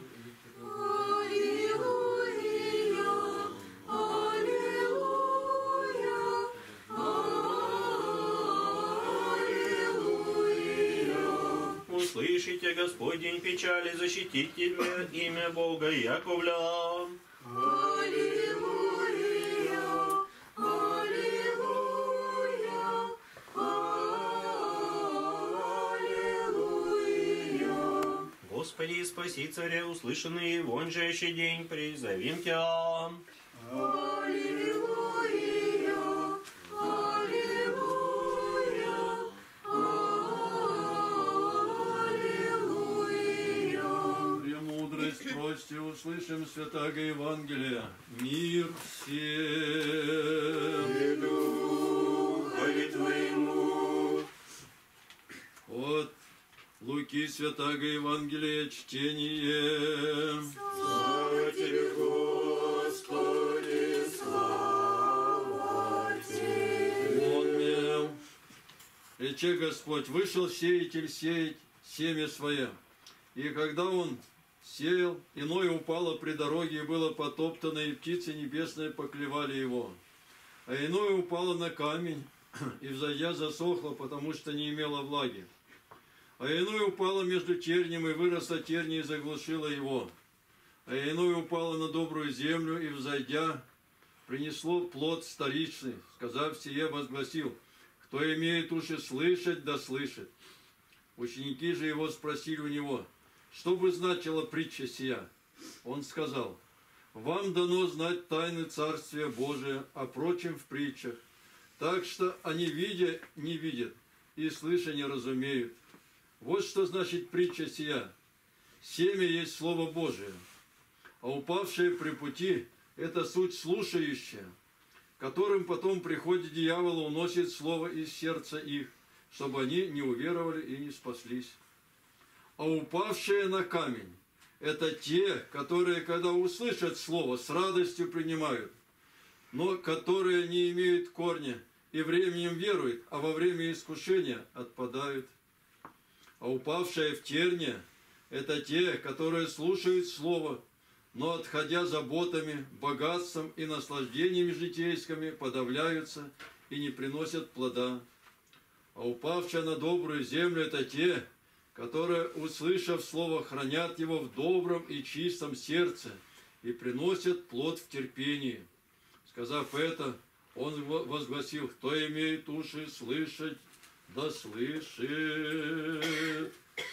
Услышите, Господь, день печали, защитить Тебя, имя Бога Яковля. Аллилуйя, аллилуйя, аллилуйя. Господи, спаси царя, услышанный вонжащий день, призовем Тебя. Аллилуйя, аллилуйя, аллилуйя. Премудрость прочьте, услышим святаго Евангелия. Мир всем. Духове Твоему. От Луки Луки Святаго Евангелия чтение. Слава Тебе, Господи, слава Тебе. Вон мне, рече Господь, вышел сеятель сеять семя свое. И когда он сеял, иное упало при дороге и было потоптано, и птицы небесные поклевали его. А иное упало на камень, и взойдя засохло, потому что не имело влаги. А иное упало между тернем, и выросла терни, и заглушила его. А иное упало на добрую землю, и взойдя, принесло плод столичный. Сказав сие, возгласил: кто имеет уши слышать, да слышит. Ученики же его спросили у него: что бы значила притча сия? Он сказал: вам дано знать тайны Царствия Божия, а прочим в притчах. Так что они, видя, не видят, и слыша, не разумеют. Вот что значит притча сия. Семя есть Слово Божие, а упавшее при пути – это суть слушающая, которым потом приходит дьявол и уносит слово из сердца их, чтобы они не уверовали и не спаслись. А упавшие на камень – это те, которые, когда услышат слово, с радостью принимают, но которые не имеют корня и временем веруют, а во время искушения отпадают. А упавшие в терне – это те, которые слушают слово, но, отходя заботами, богатством и наслаждениями житейскими, подавляются и не приносят плода. А упавшие на добрую землю – это те, которые, услышав слово, хранят его в добром и чистом сердце и приносят плод в терпении. Сказав это, он возгласил: кто имеет уши слышать, да слышит.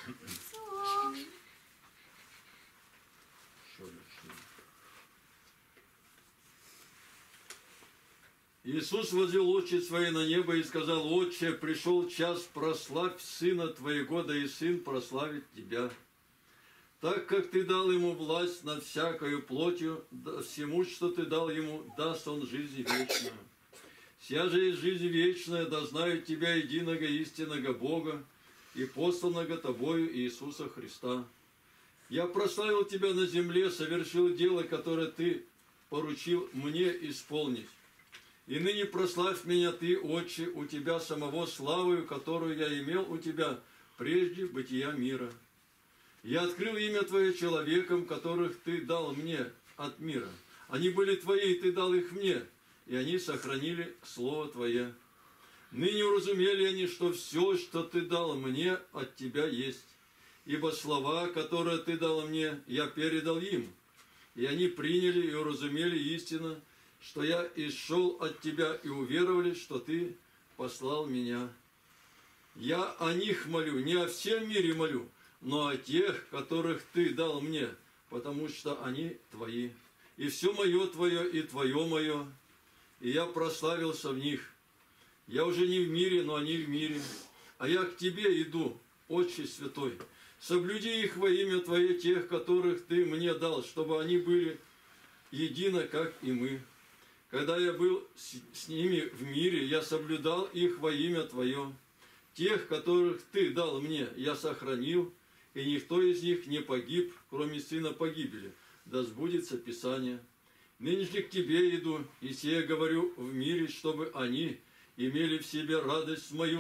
Иисус возвел очи свои на небо и сказал: Отче, пришел час, прославь Сына Твоего, да и Сын прославит Тебя. Так как Ты дал Ему власть над всякою плотью, да всему, что Ты дал Ему, даст Он жизнь вечную. Вся же есть жизнь вечная, да знают Тебя, единого истинного Бога, и посланного Тобою Иисуса Христа. Я прославил Тебя на земле, совершил дело, которое Ты поручил мне исполнить. И ныне прославь меня Ты, Отче, у Тебя самого славою, которую я имел у Тебя прежде бытия мира. Я открыл имя Твое человекам, которых Ты дал мне от мира. Они были Твои, и Ты дал их мне, и они сохранили Слово Твое. Ныне уразумели они, что все, что Ты дал мне, от Тебя есть. Ибо слова, которые Ты дал мне, я передал им. И они приняли и уразумели истину, что я исшел от Тебя, и уверовали, что Ты послал меня. Я о них молю, не о всем мире молю, но о тех, которых Ты дал мне, потому что они Твои. И все мое Твое, и Твое мое, и я прославился в них. Я уже не в мире, но они в мире. А я к Тебе иду, Отче Святой. Соблюди их во имя Твое, тех, которых Ты мне дал, чтобы они были едино, как и мы. Когда я был с ними в мире, я соблюдал их во имя Твое. Тех, которых Ты дал мне, я сохранил, и никто из них не погиб, кроме сына погибели. Да сбудется Писание. Ныне же к Тебе иду, и сие говорю в мире, чтобы они имели в себе радость мою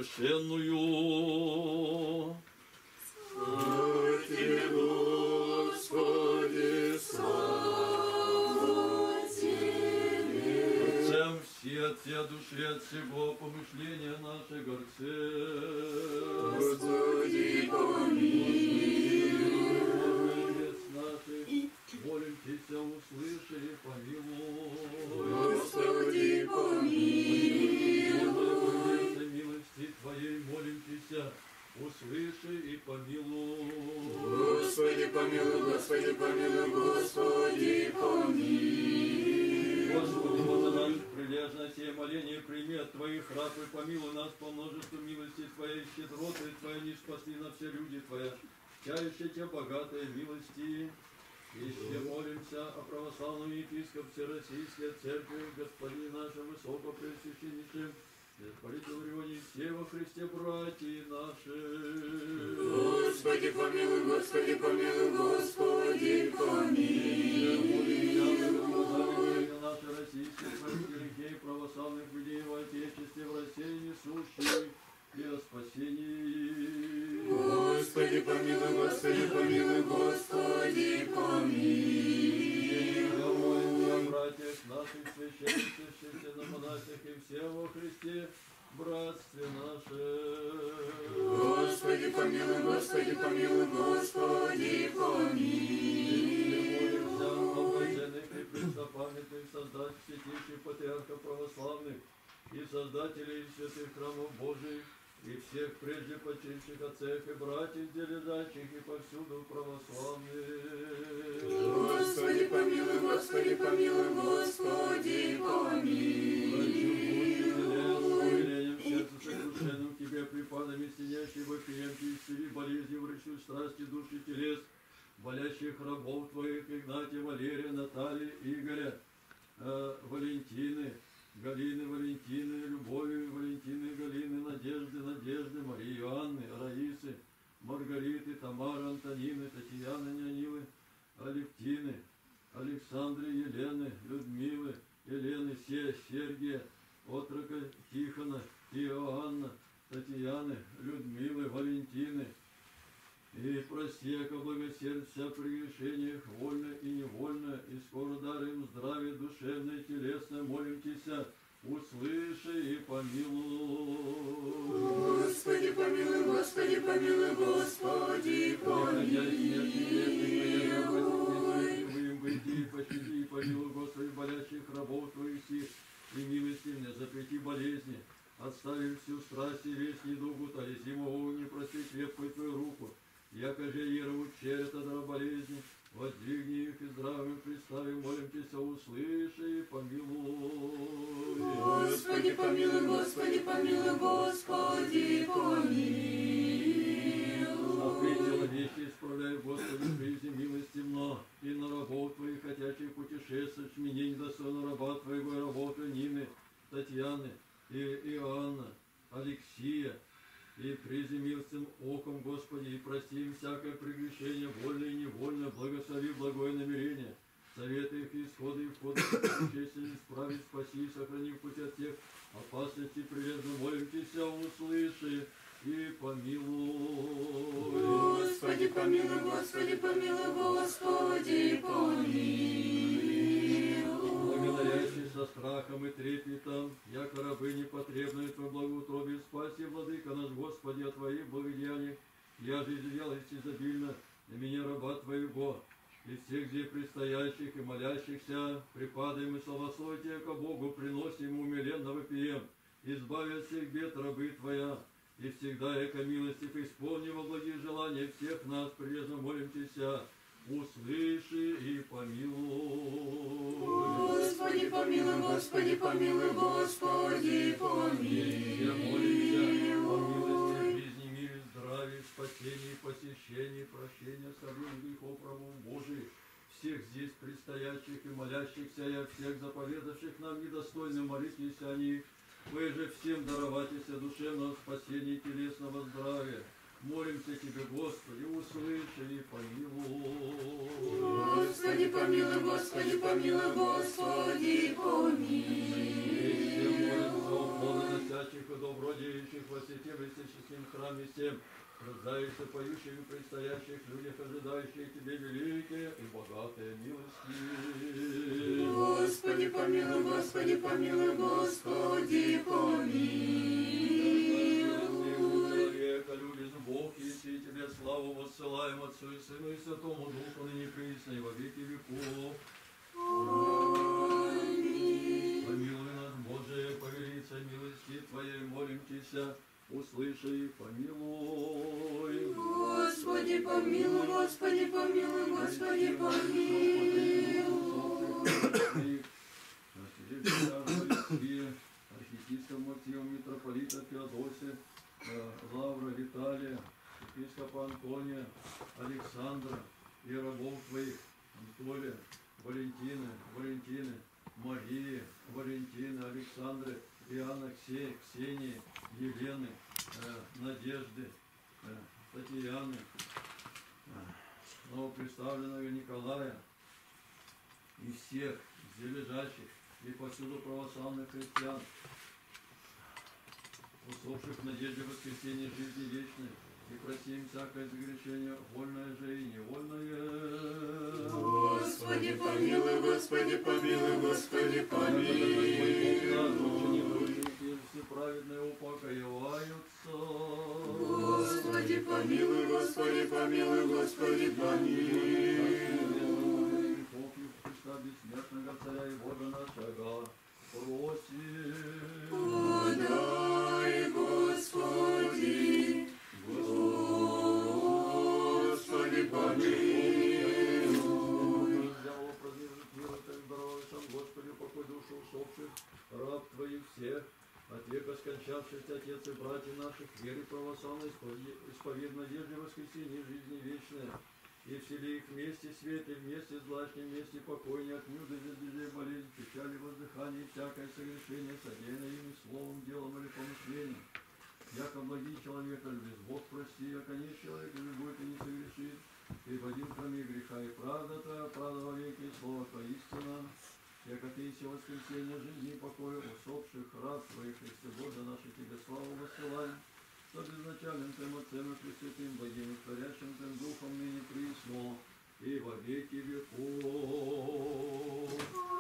совершенную. Слава Тебе, Господи, слава Тебе. Отцем все, Отца души, от всего помышления наших горце. Господи, помилуй. Молим Тебя, услыши и помилуй. Господи, помилуй. За милости Твоей молим Тебя, услыши и помилуй. Господи, помилуй, Господи, помилуй, Господи, помилуй. Господи, вот за наших прилежность и моление прими от Твоих раб и помилуй нас по множеству милости Твоей, щедроты Твоей, не спасли на все люди Твоя, чающие Тебя богатые милости. Еще молимся о православном епископе Всероссийской Церкви, Господине нашем Высокопреосвященнейшем Притворение все во Христе, братья наши. Господи помилуй, Господи помилуй, Господи помилуй. Наши российские грехи православных людей в Отечестве, в России несущие и о спасении. Господи помилуй, Господи помилуй, Господи помилуй. О братьях наших священниках, священномонахах и все во Христе, братстве наше. Господи помилуй, Господи помилуй, Господи помилуй. О блаженных и преснопамятных создателей святейших патриархов православных и создателей святых храмов Божиих, и всех прежде почивших отцев и братьев, где лежащих и повсюду православных. Господи помилуй, Господи помилуй, Господи помилуй. Умилением сердца сокрушенным Тебе припадами, сидящих вопием, исцели болезни, врачуй страсти души телес, болящих рабов Твоих, Игнатия, Валерия, Натальи, Игоря, Валентины, Галины, Валентины, Любови, Валентины, Галины, Надежды, Марии, Анны, Раисы, Маргариты, Тамары, Антонины, Татьяны, Нянилы, Алевтины, Александры, Елены, Людмилы, Елены, Сергия, Отрока, Тихона, Иоанна, Татьяны, Людмилы, Валентины. И прости, яко благосердца при грешениях, вольно и невольно, и скоро дарим здравие душевное и телесное, молим Тися, услыши и помилуй. Господи помилуй, Господи помилуй, Господи помилуй. Выйди, пощади, помилуй, Господи, болящих рабов Твоих сих, и милости мне, запрети болезни, отставив всю страсть и весь недугу, тали зимового не прости крепкую Твою руку, яко же Еру черед от болезни, воздвигни их и здравым представим, молим Тебя, услыши и помилуй. Господи помилуй, Господи помилуй, Господи помилуй. Смотри, человече, исправляй, Господи, призи милость темно, и на рабов Твоих, хотячих путешествовать, мне недостойно раба Твоего и работы Нины, Татьяны, и Иоанна, Алексия, и призи милостным оком, Господи, и прости им всякое прегрешение, вольно и невольно, благослови благое намерение, советы их, исходы и входы, честно исправить, спаси и сохрани в пути от тех опасностей прилежно, молим Тебя, услыши и помилуй. Господи помилуй, Господи помилуй, Господи помилуй. Благодарящий со страхом и трепетом, яко рабы непотребные Твое благоутробие, спаси, Владыка наш Господи, от Твоих благодеяний, я же изъялись изобильно на меня раба Твоего, и всех здесь предстоящих и молящихся, припадаем и славословие ко Богу, приносим умиленно вопием, избави от всех бед рабы Твоя, и всегда, яко милостив, исполни во благих желания всех нас, прилежно молим Тебя, услыши и помилуй. Господи помилуй, Господи помилуй, Господи помилуй. Я молимся о милости, жизни, мире, здравии, спасении, посещении, прощения, сорвем грехов рабов Божиих, всех здесь предстоящих и молящихся, и всех заповедавших нам недостойно молитесь о них. Вы же всем дароватися душевного спасения и телесного здравия. Молимся Тебе, Господи, услыши и помилуй. Господи помилуй, Господи помилуй, Господи помилуй. Всем молимся о плодоносящих и добродеющих во святем и всеческим храме всем, рождающихся, поющих и предстоящих людях, ожидающих Тебе великие и богатые милости. Господи помилуй, Господи помилуй, Господи помилуй. Человека любит Бог, и Тебе славу воссылаем Отцу и Сыну и Святому Духу, ныне присно и во веки веков. Аминь. Помилуй нас, Боже, по велице милости Твоей, молим Тебя, услыши и помилуй. Господи помилуй, Господи помилуй, Господи помилуй. Архиепископа Максима, митрополита Феодосия, Лавра, Виталия, епископа Антония, Александра и рабов Твоих, Анатолия, Валентины, Марии, Валентины, Александры, Иоанна, Ксении, Елены, Надежды, Татьяны, новоприставленного Николая и всех здесь лежащих и повсюду православных христиан, усопших в надежде воскресения жизни вечной, и просим всякое согрешение, вольное же и невольное. Господи помилуй, Господи помилуй, Господи помилуй. Все праведные упокоиваются. Господи помилуй, Господи помилуй, Господи помилуй. Христа бессмертного Царя и Бога нашего просим. Подай, Господи, Господи помилуй. Дьявола продвижет мир, так здоровый сам Господи, покой душу усопших, раб Твоих всех, от века скончавшихся отец и братья наших, веры православной, исповед надежды воскресения жизни вечной, и всели их вместе свете, вместе злачне, вместе покой, не отнюдь безделей, болезнь, печали, воздыхание, всякое согрешение, содеянное ими словом, делом или помышлением. Яко благий человек, без Бог прости, яко не человек, не будет и не согрешит, и в один кроме греха и правда Твоя, правда во веки, и слово Твоя истина. Яко Ты все воскресенье жизни и покоя усопших раб Твоих, Христе Боже, наши Тебе славу воссылаем, что безначальным Тем Отцем и Пресвятым, Богим и Творящим Тем Духом, ныне присно и во веки веков.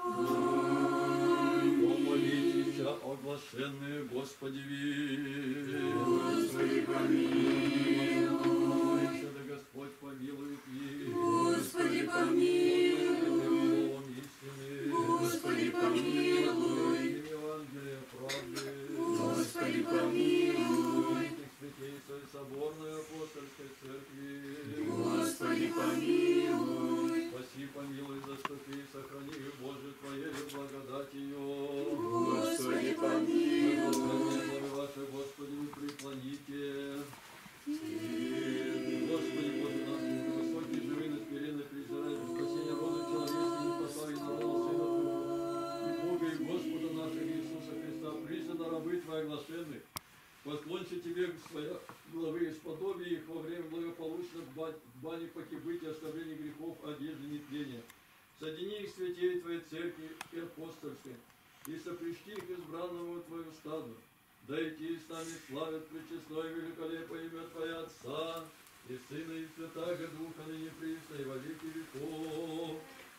Помолитесь, оглашенные Господи, Господи помилуй. да Господь помилует их. Господи помилуй. Словом истины, Господи помилуй. Евангелие правды, Господи помилуй. Святейшей соборной апостольской церкви, Господи помилуй. спаси, помилуй, заступи, сохрани, Боже, Твоею благодатью. Господи помилуй. Господи, ваше, Господи, вы преклоните. Господи, Боже наш, высокий, живый, насмиренный, презираемый, спасение рода человеческого, не послави народу Сына Твоего, и Бога, и Господа нашего Иисуса Христа, признано рабы Твои оглашенных. Поклонься Тебе, своя главы, исподобие их во время благополучных бани покибытия, оставления грехов, одежды, нетления. Соедини их святей Твоей церкви и апостольской, и сопряжти их избранному Твою стаду. Да и Ти с нами славят пречестное и великолепное имя Твоя Отца, и Сына, и Святаго Духа, ныне присно и во веки веков.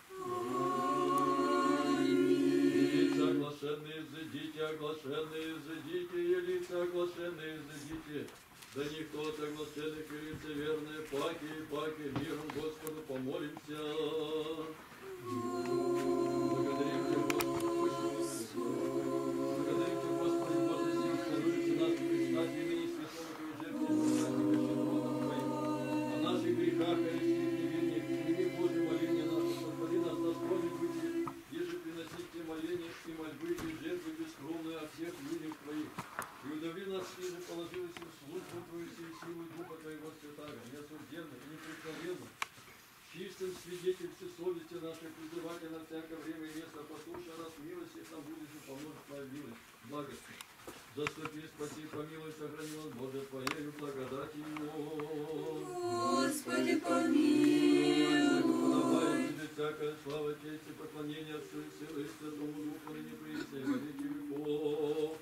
Лица оглашенные, изыдите, оглашенные, изыдите, и лица оглашенные, изыдите. Да никто от оглашенных и лицеверные, паки и паки, миром Господу помолимся. Благодарим Тебя, Господи, Боже, сил, старуйся нас предстать имени святого Твоей жертвы, о наших грехах и лишних невинных, прими Божье моление наше, сотвори нас достойных быть, еже приносить Тебе моления и мольбы и жертвы бескровные о всех людях Твоих. И удови нас, еже положилась в службу Твою силу Духа Твоего Святаго, неосужденно и непреткновенно, чистым свидетельстве совести нашей, призывайте на всякое время и место, послушай нас милости, нам будет же поможет Твоя милость, благость. Заступи, спаси, помилуй, сохрани нас, Боже, Твоею благодатью. Господи помилуй. Подавай Тебе всякая слава, честь и поклонение Отцу и Сыну и Святому Духу, ныне присно и во веки веков.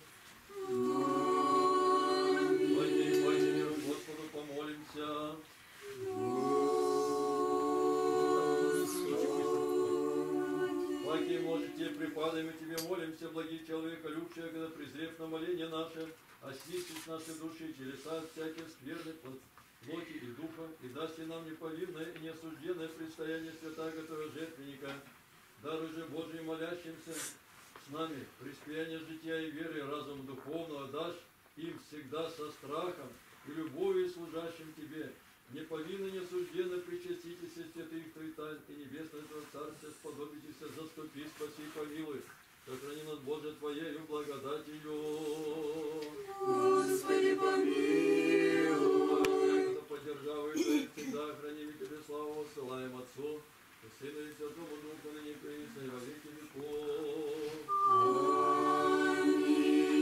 Войди, войди, мир Господу помолимся. Благие можете, припадаем и Тебе молимся, благие человека, любшие, когда презрев на моление наше, освистишь наши души и телеса от всяких скверных плоти и духа, и даст нам неповинное и неосужденное предстояние святаго Твоего жертвенника. Даруй же Божий молящимся с нами преспияние жития и веры, и разум духовного дашь им всегда со страхом и любовью служащим Тебе. Неповинно, неосужденно причаститесь святых Твоих тайн и небесного Твоего Царствия, сподобитесь, заступи, спаси, помилуй. Сохрани нас, Боже, Твоею благодатью. Господи помилуй. Поддержавай Твоих всегда, храним Тебе славу, ссылаем Отцу, и Сыну и Святому Духу, ныне присно и во веки веков. Аминь.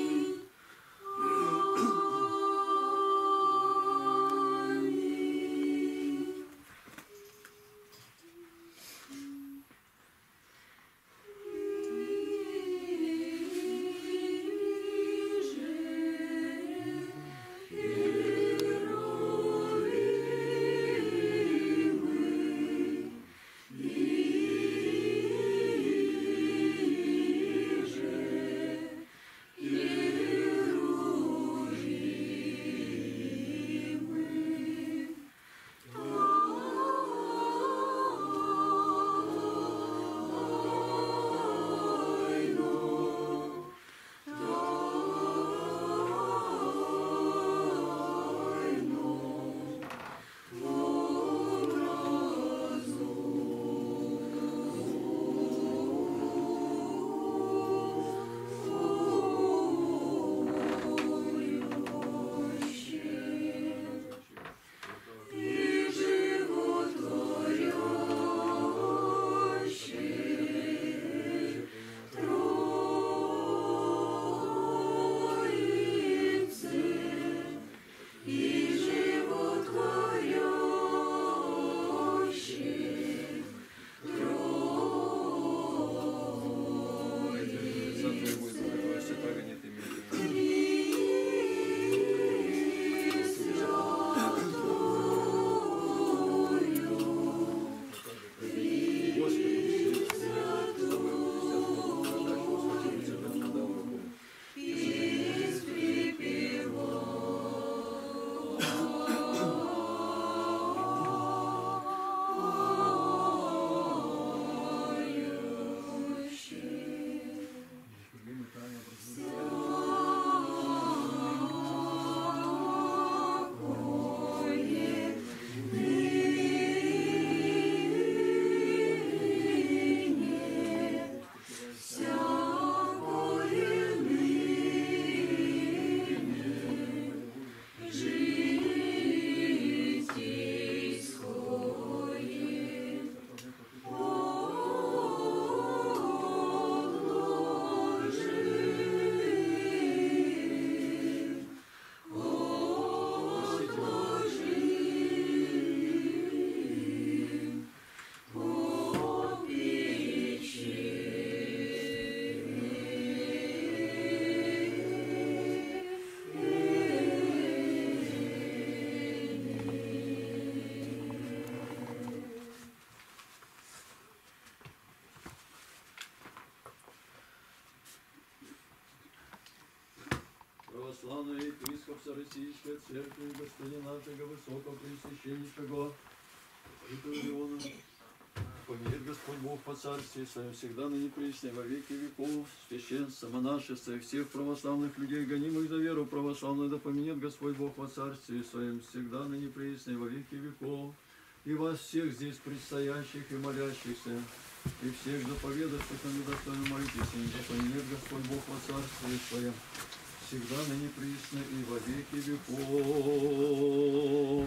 православного епископа Российской Церкви, господина нашего Высокопреосвященнейшего Иона, помилует Господь Бог по царстве своем, всегда ныне присно во веки веков, священство, монашество и всех православных людей, гонимых за веру православную, да помянет Господь Бог во царстве своем, всегда ныне присно во веки веков, и вас всех здесь предстоящих и молящихся, и всех заповедавших на недостойно молитесь, да помянет Господь Бог во царстве своем, всегда ныне присно и во веки веков.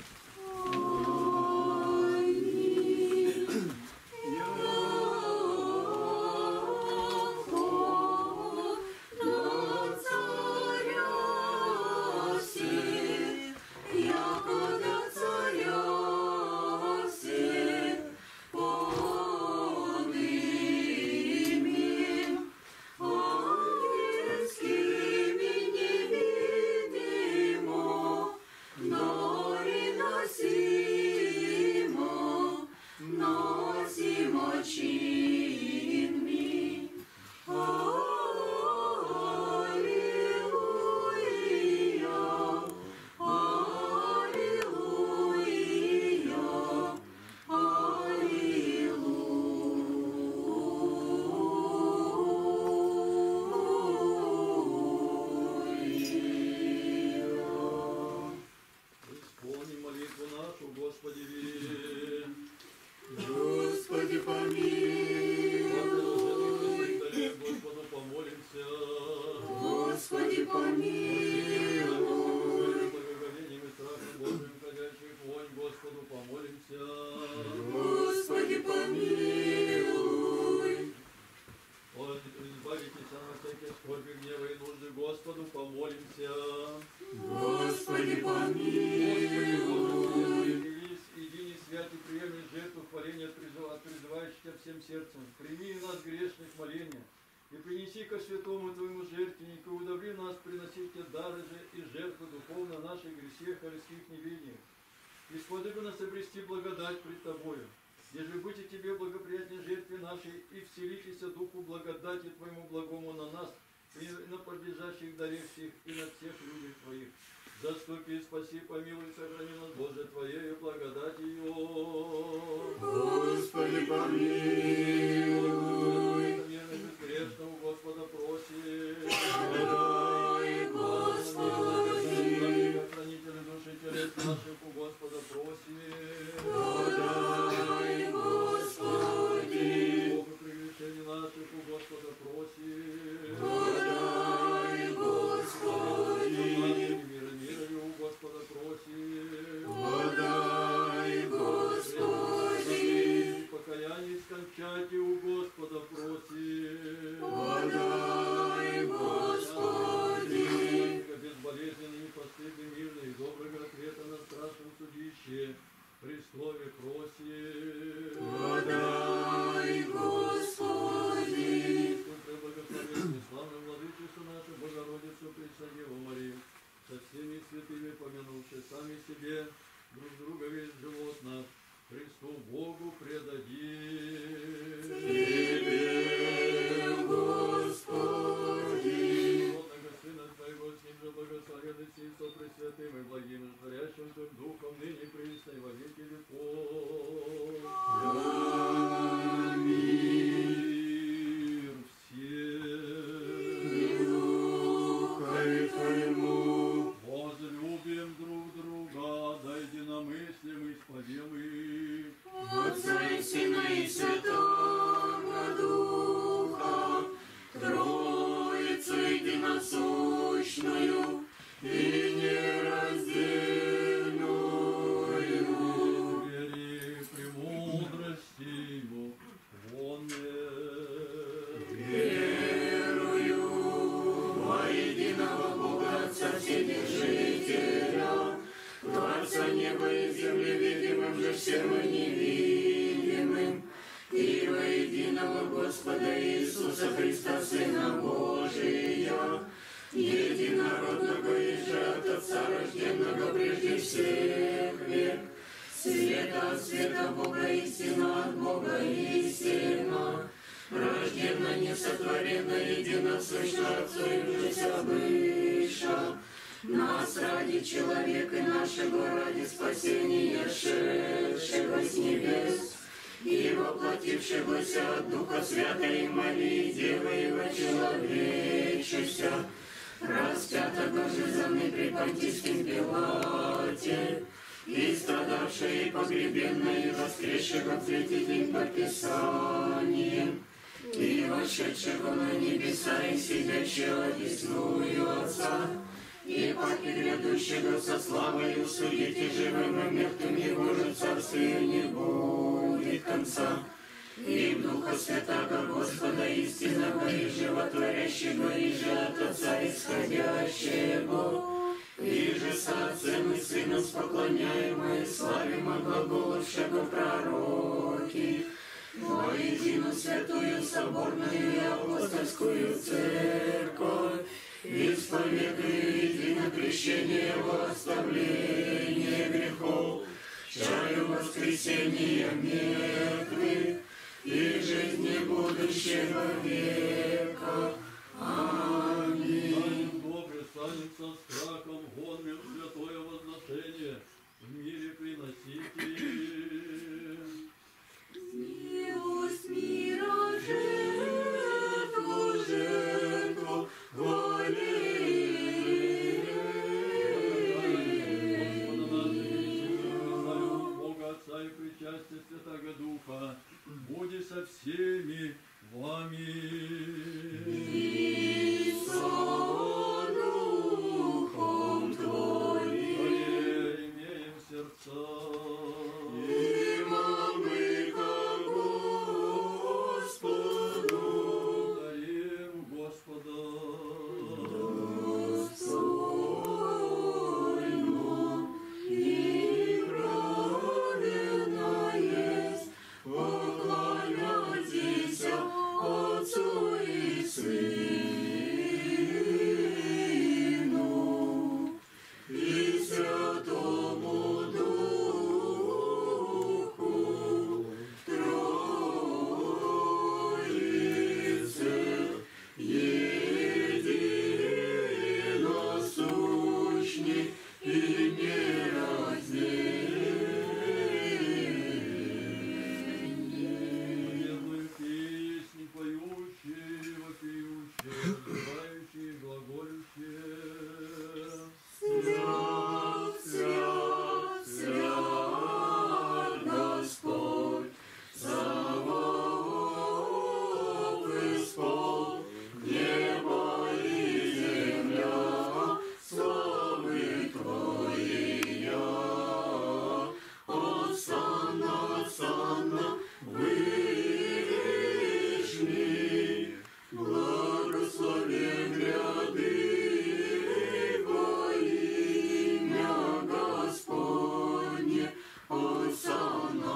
Заступи, спаси, помилуй, сохрани нас, Боже, Твоею благодатью. Господи, помилуй. Мирно безгрешного Господа просим. Подай, Господи. Хранители души телес наших у Господа просим. Подай, Господи. Бога прегрешений наших у Господа просим. Подай, Господи. Господа просим. Подай, Господи. Покаяние скончайте у Господа просим. Подай, Господи. Безболезненный, непостыдный, мирный и доброго ответа на страшном судище при слове просим. Подай, Господи. Благословенный, славный владычицу нашу Богородицу Преснодеву Марию, со всеми святыми, помянувши сами себе, друг друга весь живот наш, Христу Богу предадим. Тебе, Господи. Родного Сына Твоего, с Ним же благословенный сим со Пресвятым и благим, и творящим Духом, ныне присно и во веки веков. Аминь. Всем. Духу Твоему. Возлюбим друг друга, да единомыслим исповедуем. Отца и Сына и человека нашего ради спасения, шедшего с небес, и воплотившегося от Духа Святой Марии, Девы Его человечеся, распятого же за мной при Понтийском Пилате, и страдавшего, и погребенного, и воскресшего в третий день по Писаниям, и вошедшего на небеса, и сидящего одесную Отца, и паки грядущего со славою судить и живым и мертвым, его же царствию не будет конца. И в Духа Святаго Господа истинного и животворящего, и же от Отца исходящего, и же со Отцем и Сыном поклоняемо и славимо глаголовшего пророки, воедино святую соборную и апостольскую церковь, исповедую едино крещение во оставление грехов, чаю воскресения мертвых и жизни будущего века. Аминь. Добре станет со страхом, гоним святое возношение, в мире приносите. Милость мира, жертву, Бога Отца и причастие Святаго Духа, буди со всеми вами. и со Духом Твоим. Имеем сердца. И мы ко Господу, Благодарим Господа. достойно и праведно есть поклонятись Отцу и Сыну и Святому Духу, Троице, единосущни и нераздельны. Верную песнь поющие, вопиющие, взывающие, глаголющие. Свят, свят, свят Господь, Саваоф исполн, небо и земля, славы Твоя. Осанна, осанна, Вышний, благословен ряды во имя Господне, Осанна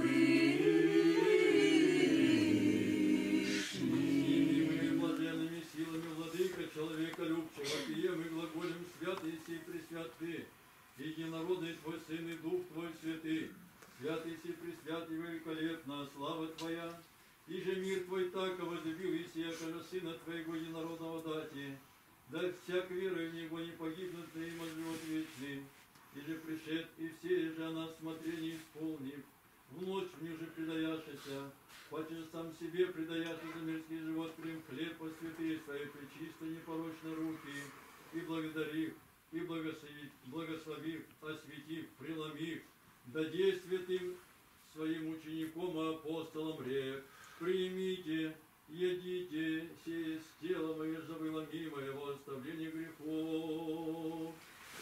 Вышний. Блаженными силами владыка человека любчего, пием и глаголем святый сей пресвят ты, единородный Твой Сын и Дух Твой святый, святый сей пресвят и великолепна слава Твоя, и же мир Твой так возлюбил и сия, каже Сына Твоего единородного дати, да всяк верой в Него не погибнут, но им живот вечный, и же пришед, и все же о нас смотрение исполнив, в ночь мне же предаяшися, паче же сам себе предаяши за мирский живот, прим хлеб по святые свои пречисто непорочно руки, и благодарив, и благословив, осветив, преломив, даде святым своим ученикам и апостолам рек, примите, едите, сие с тело мое за выломимое во оставление грехов.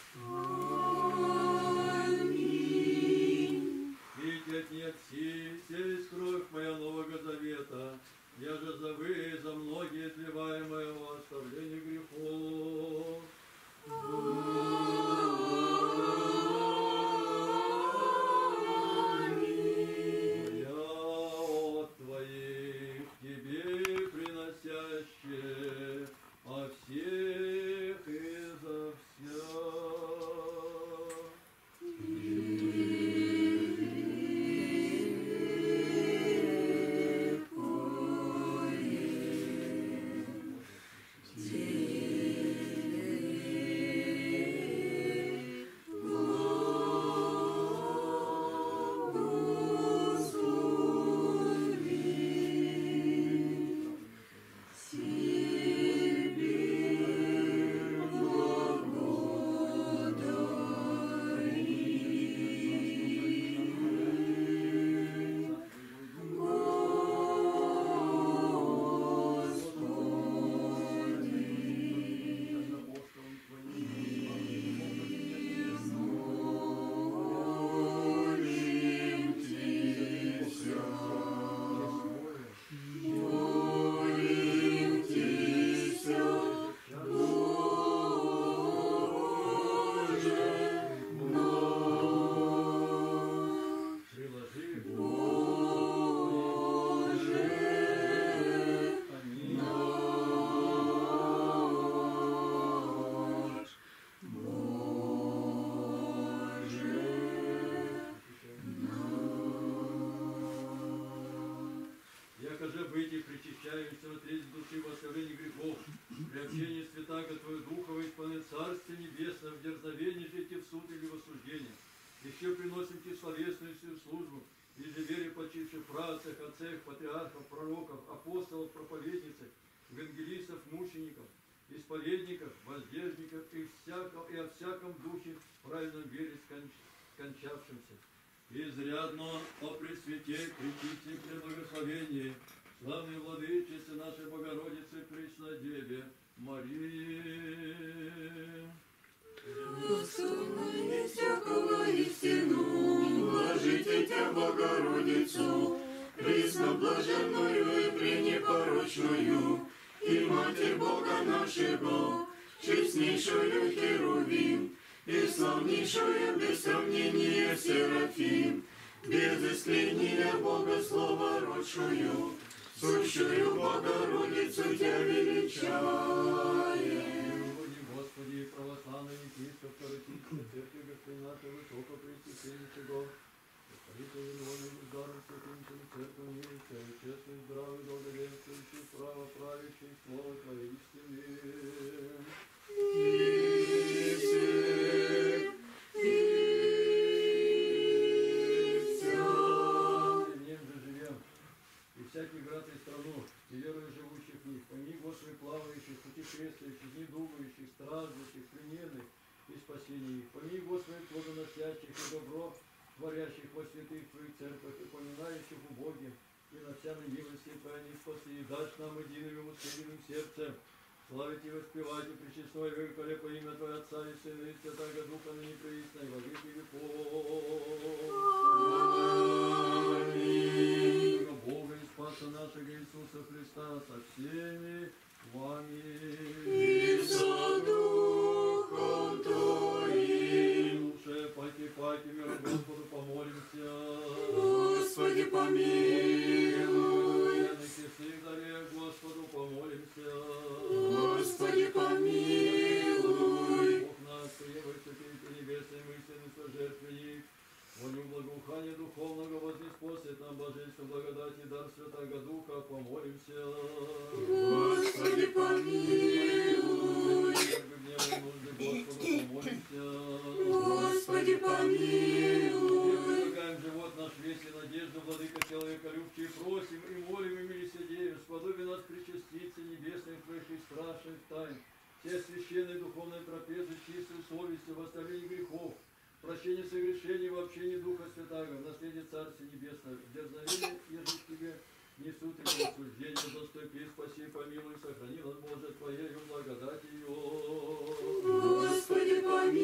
Аминь. Пейте от ней все, есть кровь моя Нового Завета, я же за вы, за многие изливаемое во оставление грехов. Я от Твоих Тебе приносящие, о всех и за вся. души, в оставлении грехов, при общении святаго Твоего Духа, во исполнении Царствия Небесного, в дерзновении жить в суд или в осуждение. Еще приносим Тебе словесную всю службу, и же вере почивших працах, отцах, патриархов, пророков, апостолов, проповедницах, евангелистов, мучеников, исповедников, воздержников и о всяком духе в правильном вере скончавшимся. Изрядно о Пресвяте, Пречисте, Преблагословении, славной Владычице нашей Богородице, Преснодеве, Марии. Достойно всякого истину, блажите Тебя, Богородицу, пресноблаженную и пренепорочную, и Матерь Бога нашего, честнейшую Херувим, и славнейшую без сравнения Серафим, без исключения Бога Слова родшую, сущую Богородицу Тебя величаем. Господи, православный епископ, Каратинской церкви, Господи нашей Высокопресвященничего, Господи, виновный ударом святынчим церковь мирится, честный, здравый, долговенствующий, право правящий, слово Твое истины. Всякий град и страну, и верою живущих в них, помни, Господи, плавающих, путешествующих, недугающих, страждущих, плененных и спасения их. Помни, Господи, плодоносящих и добро творящих во святых Твоих церквах, и поминающих убогим, и на всякой милости Твоей не спаси, и дашь нам единым и воскресенным сердцем. Славить и воспевать, и пречестное великолепное имя Твоего Отца и Сына и Святаго Духа, ныне преисно и во веки веков. Аминь. Бога и Спаса нашего Иисуса Христа со всеми вами. И со Духом Твоим. Душе, паки, миру Господу помолимся. Господи, помилуй. Господу помолимся. Господи, помилуй. Бог нас, приемывайте Ты небесной мысленный сожертвенник, волю благоухания духовного вознеспособит нам божество, благодати и дар Святаго Духа, помолимся. Господи, помилуй. Господу помолимся. Господи, помилуй. Предлагаем живот наш весь и надежду, Владыка человека любче, и просим, и молим, и милосердием, сподоби нас причаститься небесных Твоих и страшных тайн, все священные духовные трапезы, чистой совести, в оставлении грехов, прощение согрешений, в общении Духа Святаго, в наследие Царствия Небесного, в дерзновении ежи Тебе несут и осуждение, достойки, спаси, помилуй, сохрани нас, Боже, Твоею благодатью. Господи,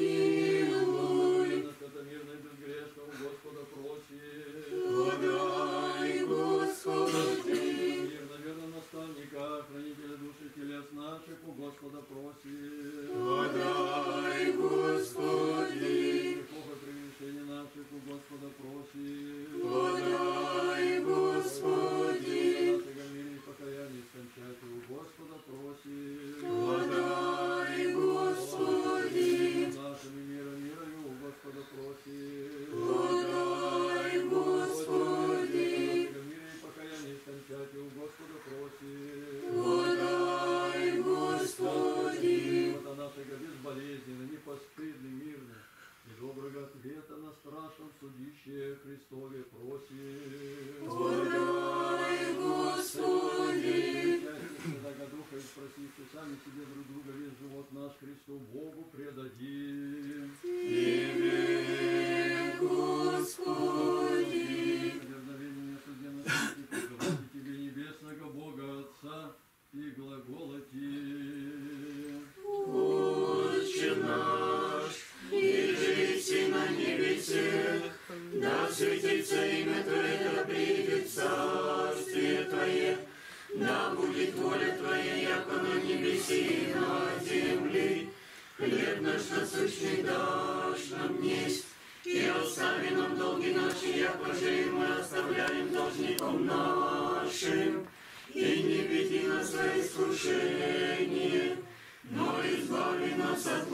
помилуй. На святомирно и безгрешного Господа просим. Подай, Господи. Мирно, верно наставника, хранителя души телес наших, у Господа просим. Подай, Господи. Грехов и прегрешений наших, у Господа просим. Подай, Господи. Нашего мира и покаяния скончать, у Господа просим. Подай, Господи. Нашими мирою, у Господа просим. Подай, Господи. Нашего мира и покаяния скончать, у Господа просим. Подай, Господи. Вот нашего безболезненно, непостыдно, мирно, и доброго ответа на страшном судище Христове просим. Подай, Господи. Святаго Духа и спросите сами себе друг друга, весь живот наш Христу Богу предадим. Тебе, Господи. Дерзновение неосужденности, призывайте Тебе небесного Бога Отца и глаголати. Отче наш, иже на небесах, да светится имя Твое, да придет царствие Твое, да будет воля Твоя, яко на небеси и на земли. Хлеб наш насущный дашь нам днесь, и остави нам долги наши, яко же и мы оставляем должником нашим. И не веди нас во искушение, но избави нас от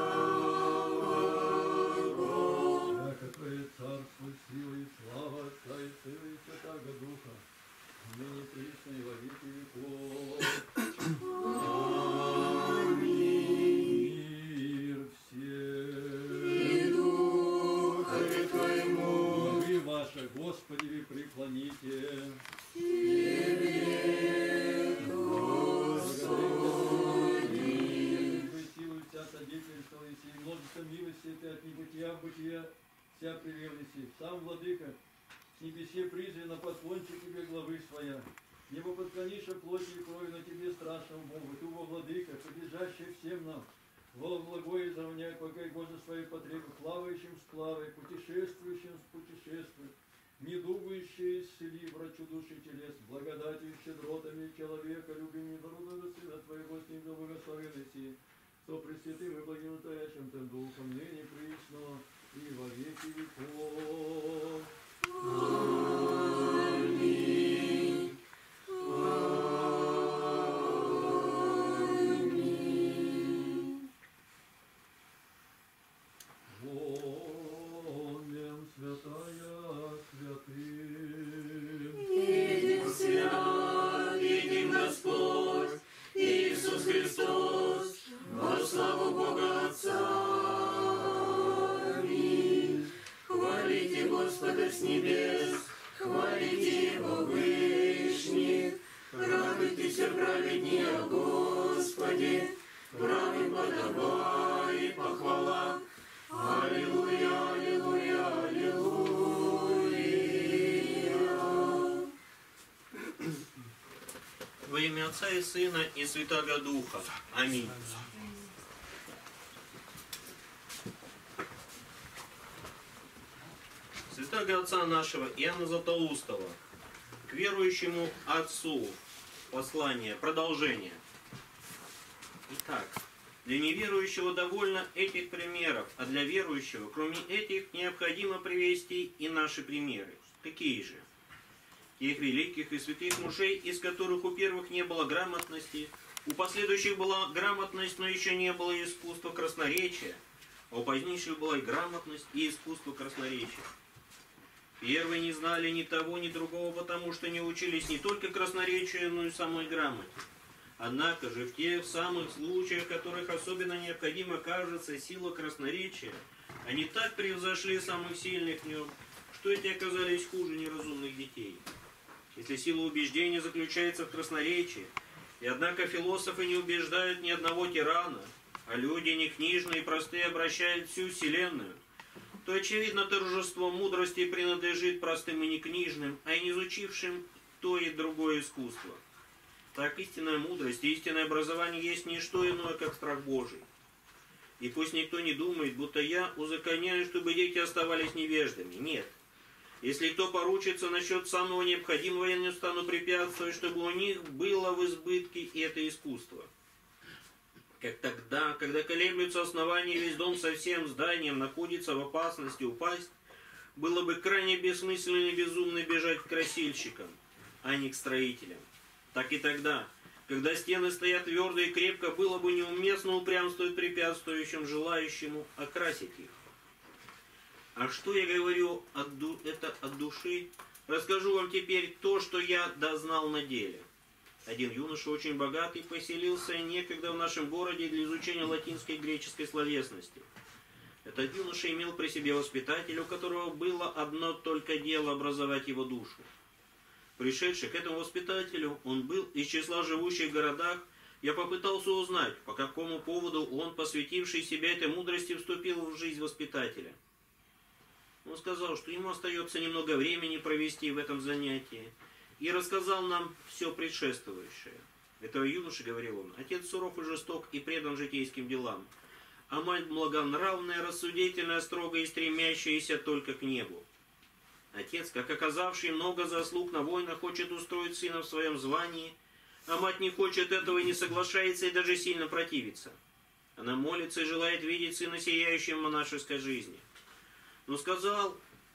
лукавого. Яко Твое царство, сила и слава Отца и Сына и Святаго Духа, ныне присно и во веки веков. преклоните. Силу вся содействовал и множество милости ты от небытия в бытие вся привелись. Сам владыка с небесе призвано поклончик тебе главы своя. Небо подклониша плоти и крови на тебе страшному Богу, ты во владыка, подлежащий всем нам. Во благое изравняй, покой Боже своей потребы, плавающим сплавай, путешествующим с путешествуй, недугающие исцели, врачу души телес, благодатью и щедротами человека, любимым народа Сына Твоего, с ним да благословен Иси, со пресвятым и благонастоящим Тем Духом, ныне присно и во веки веков. Аминь. Волен святая святым. Едем свят, едем Господь, Иисус Христос, во славу Бога Отца. Аминь. Хвалите Господа с небес, хвалите Его вышних, радуйтесь, праведни о Господе, правым подавай похвала. Аллилуйя, аллилуйя, аллилуйя. Во имя Отца и Сына и Святаго Духа. Аминь. Святаго Отца нашего Иоанна Златоустова к верующему Отцу. Послание, продолжение. Итак, для неверующего довольно этих примеров, а для верующего, кроме этих, необходимо привести и наши примеры. Какие же? Тех великих и святых мужей, из которых у первых не было грамотности, у последующих была грамотность, но еще не было искусства красноречия, а у позднейших была и грамотность, и искусство красноречия. Первые не знали ни того, ни другого, потому что не учились не только красноречию, но и самой грамоте. Однако же в тех самых случаях, в которых особенно необходимо кажется сила красноречия, они так превзошли самых сильных в нем, что эти оказались хуже неразумных детей. Если сила убеждения заключается в красноречии, и однако философы не убеждают ни одного тирана, а люди не книжные и простые обращают всю вселенную, то очевидно торжество мудрости принадлежит простым и не книжным, а и не изучившим то и другое искусство. Так истинная мудрость и истинное образование есть не что иное, как страх Божий. И пусть никто не думает, будто я узаконяю, чтобы дети оставались невеждами. Нет. Если кто поручится насчет самого необходимого, я не стану препятствовать, чтобы у них было в избытке и это искусство. Как тогда, когда колеблются основания, весь дом со всем зданием находится в опасности упасть, было бы крайне бессмысленно и безумно бежать к красильщикам, а не к строителям. Так и тогда, когда стены стоят твердо и крепко, было бы неуместно упрямствовать препятствующим желающему окрасить их. А что я говорю это от души, расскажу вам теперь то, что я дознал на деле. Один юноша, очень богатый, поселился некогда в нашем городе для изучения латинской и греческой словесности. Этот юноша имел при себе воспитателя, у которого было одно только дело образовать его душу. Пришедший к этому воспитателю, он был из числа живущих в городах, я попытался узнать, по какому поводу он, посвятивший себя этой мудрости, вступил в жизнь воспитателя. Он сказал, что ему остается немного времени провести в этом занятии, и рассказал нам все предшествующее. Этого юноши, говорил он, отец суров и жесток и предан житейским делам, а мать благонравная, рассудительная, строгая и стремящаяся только к небу. Отец, как оказавший много заслуг на войнах, хочет устроить сына в своем звании, а мать не хочет этого и не соглашается, и даже сильно противится. Она молится и желает видеть сына сияющим в монашеской жизни. Но сказать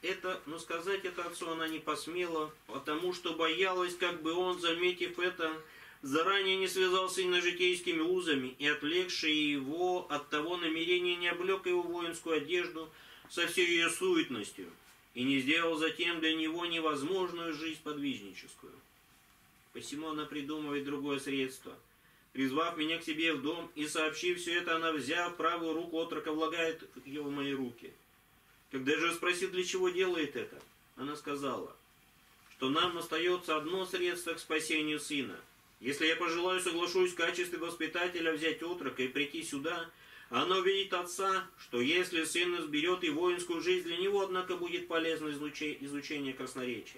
это отцу она не посмела, потому что боялась, как бы он, заметив это, заранее не связался с житейскими узами, и отвлекший его от того намерения не облег его воинскую одежду со всей ее суетностью, и не сделал затем для него невозможную жизнь подвижническую. Посему она придумывает другое средство. Призвав меня к себе в дом и сообщив все это, она, взяв правую руку отрока, влагает ее в мои руки. Когда же спросил, для чего делает это, она сказала: что нам остается одно средство к спасению сына. Если я пожелаю, соглашусь в качестве воспитателя взять отрока и прийти сюда, оно убедит отца, что если сын изберет и воинскую жизнь, для него, однако, будет полезно изучение красноречия.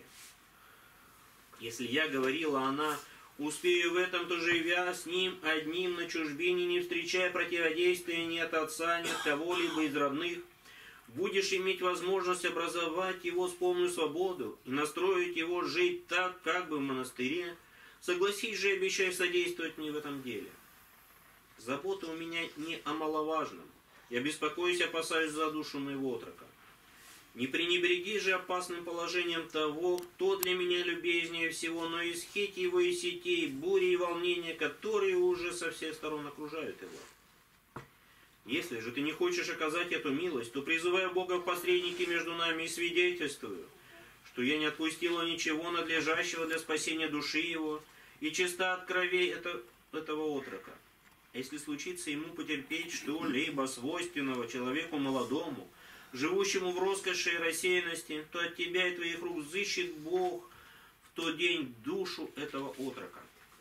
Если я говорила, она, успею в этом, то живя с ним одним на чужбине, не встречая противодействия ни от отца, ни от кого-либо из родных, будешь иметь возможность образовать его с полной свободу и настроить его жить так, как бы в монастыре. Согласись же и обещай содействовать мне в этом деле. Забота у меня не о маловажном. Я беспокоюсь и опасаюсь за душу моего отрока. Не пренебреги же опасным положением того, кто для меня любезнее всего, но исхить его и сетей, бури и волнения, которые уже со всех сторон окружают его. Если же ты не хочешь оказать эту милость, то призываю Бога в посредники между нами и свидетельствую, что я не отпустила ничего надлежащего для спасения души его, и чиста от кровей этого отрока. Если случится ему потерпеть что-либо свойственного человеку молодому, живущему в роскоши и рассеянности, то от тебя и твоих рук взыщет Бог в тот день душу этого отрока.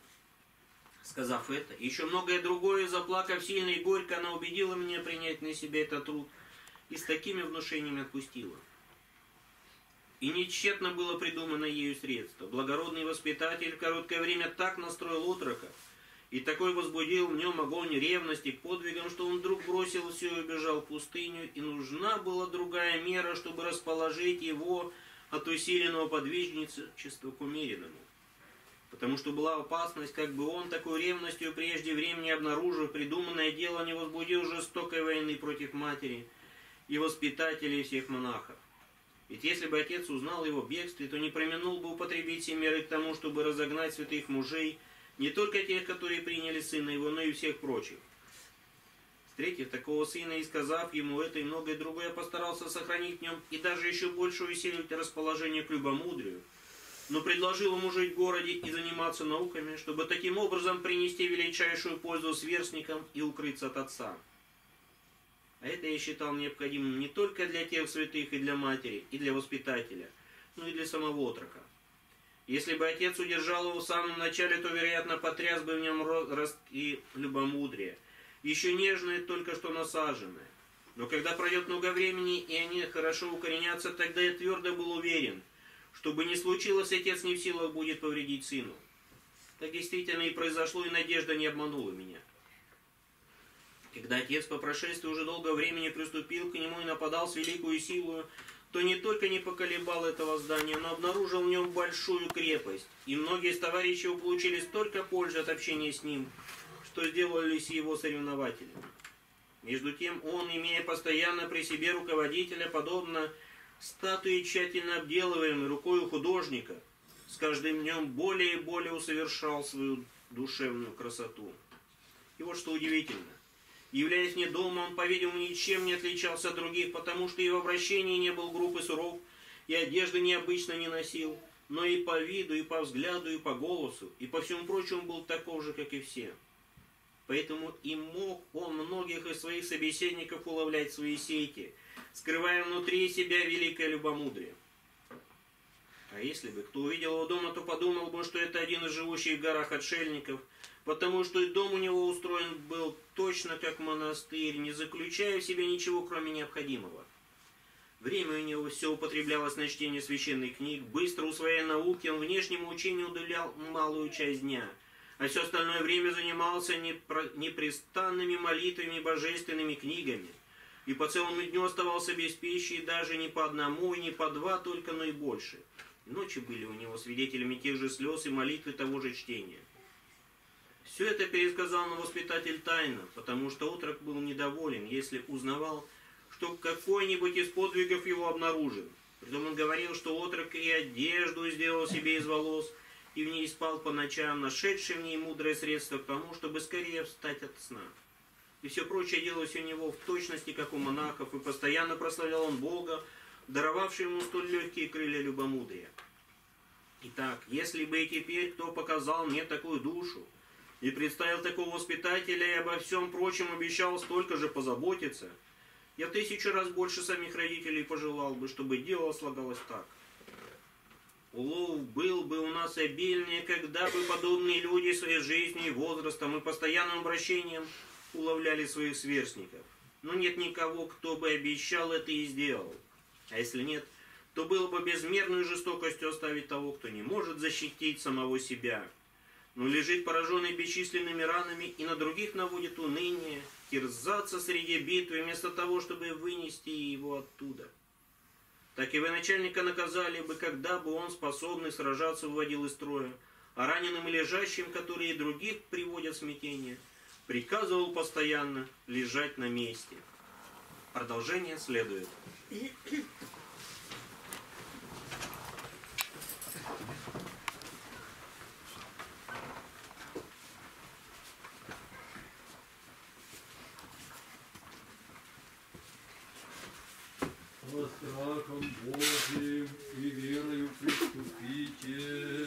Сказав это, еще многое другое, заплакав сильно и горько, она убедила меня принять на себя этот труд и с такими внушениями отпустила. И не тщетно было придумано ею средство. Благородный воспитатель в короткое время так настроил отрока, и такой возбудил в нем огонь ревности к подвигам, что он вдруг бросил все и убежал в пустыню, и нужна была другая мера, чтобы расположить его от усиленного подвижничества к умеренному. Потому что была опасность, как бы он такой ревностью прежде времени обнаружив придуманное дело, не возбудил жестокой войны против матери и воспитателей и всех монахов. Ведь если бы отец узнал его бегстве, то не проминул бы употребить все меры к тому, чтобы разогнать святых мужей, не только тех, которые приняли сына его, но и всех прочих. Встретив такого сына и сказав ему это и многое другое, постарался сохранить в нем и даже еще больше усилить расположение к любомудрию, но предложил ему жить в городе и заниматься науками, чтобы таким образом принести величайшую пользу сверстникам и укрыться от отца. А это я считал необходимым не только для тех святых и для матери, и для воспитателя, но и для самого отрока. Если бы отец удержал его в самом начале, то, вероятно, потряс бы в нем рост и любомудрие, еще нежное, только что насаженное. Но когда пройдет много времени, и они хорошо укоренятся, тогда я твердо был уверен, что бы ни случилось, отец не в силах будет повредить сыну. Так действительно и произошло, и надежда не обманула меня. Когда отец по прошествии уже долгого времени приступил к нему и нападал с великою силою, то не только не поколебал этого здания, но обнаружил в нем большую крепость, и многие из товарищей его получили столько пользы от общения с ним, что сделались его соревнователями. Между тем он, имея постоянно при себе руководителя, подобно статуе, тщательно обделываемой рукою художника, с каждым днем более и более усовершал свою душевную красоту. И вот что удивительно. Являясь мне дома, он, по-видимому, ничем не отличался от других, потому что и в обращении не был груб и суров, и одежды необычно не носил, но и по виду, и по взгляду, и по голосу, и по всему прочему был таков же, как и все. Поэтому и мог он многих из своих собеседников уловлять в свои сети, скрывая внутри себя великое любомудрие. А если бы кто увидел его дома, то подумал бы, что это один из живущих в горах отшельников, потому что и дом у него устроен был точно как монастырь, не заключая в себе ничего, кроме необходимого. Время у него все употреблялось на чтение священных книг, быстро усвояя науки, он внешнему учению уделял малую часть дня, а все остальное время занимался непрестанными молитвами и божественными книгами, и по целому дню оставался без пищи, и даже не по одному, и не по два только, но и больше. Ночи были у него свидетелями тех же слез и молитвы того же чтения. Все это пересказал нам воспитатель тайно, потому что отрок был недоволен, если узнавал, что какой-нибудь из подвигов его обнаружен. Притом он говорил, что отрок и одежду сделал себе из волос, и в ней спал по ночам, нашедший в ней мудрое средство к тому, чтобы скорее встать от сна. И все прочее делалось у него в точности, как у монахов, и постоянно прославлял он Бога, даровавший ему столь легкие крылья любомудрия. Итак, если бы и теперь кто показал мне такую душу, и представил такого воспитателя, и обо всем прочем обещал столько же позаботиться, я 1000 раз больше самих родителей пожелал бы, чтобы дело слагалось так. улов был бы у нас обильнее, когда бы подобные люди своей жизнью и возрастом и постоянным обращением уловляли своих сверстников. Но нет никого, кто бы обещал это и сделал. А если нет, то было бы безмерной жестокостью оставить того, кто не может защитить самого себя, но лежит пораженный бесчисленными ранами и на других наводит уныние, терзаться среди битвы, вместо того, чтобы вынести его оттуда. Так и военачальника наказали бы, когда бы он, способный сражаться, выводил из строя, а раненым и лежащим, которые и других приводят в смятение, приказывал постоянно лежать на месте. Продолжение следует. Со страхом Божиим и верою приступите.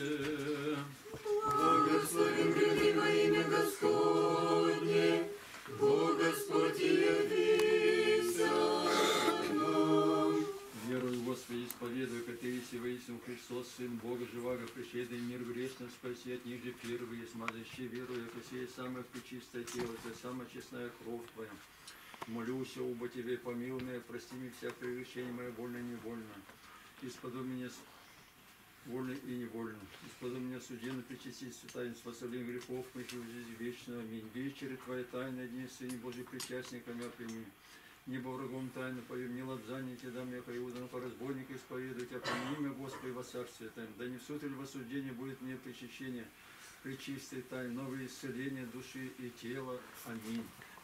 Благословим гряды во имя Господне, Бог Господь явился нам. Верую, Господи, исповедую, как Ты есть воистину Христос, Сын Бога живаго, пришедший в мир грешный, спаси от них же первые, смазащи верую, яко сие самое чистое тело, Твое, самая честная кровь Твоя. Молюся, оба Тебе, помилуй меня, прости мне всякое прегрешение мое, вольно и невольно. Исподобь меня вольно и невольно. Исподобь меня судебно причастить таинство спасения грехов моих и в жизнь вечную. Аминь. Вечери Твоя тайна, дни Сыне Божий, причастниками прими. Небо врагом тайну пою, не лобзание Тебе дам, яко Иуда, по разбойнику исповедую Тебя, помяни имя Господи во Царстве Твоем. Да не в суд или в осуждение будет мне причащение, пречистой тайны, новое исцеление души и тела. Аминь.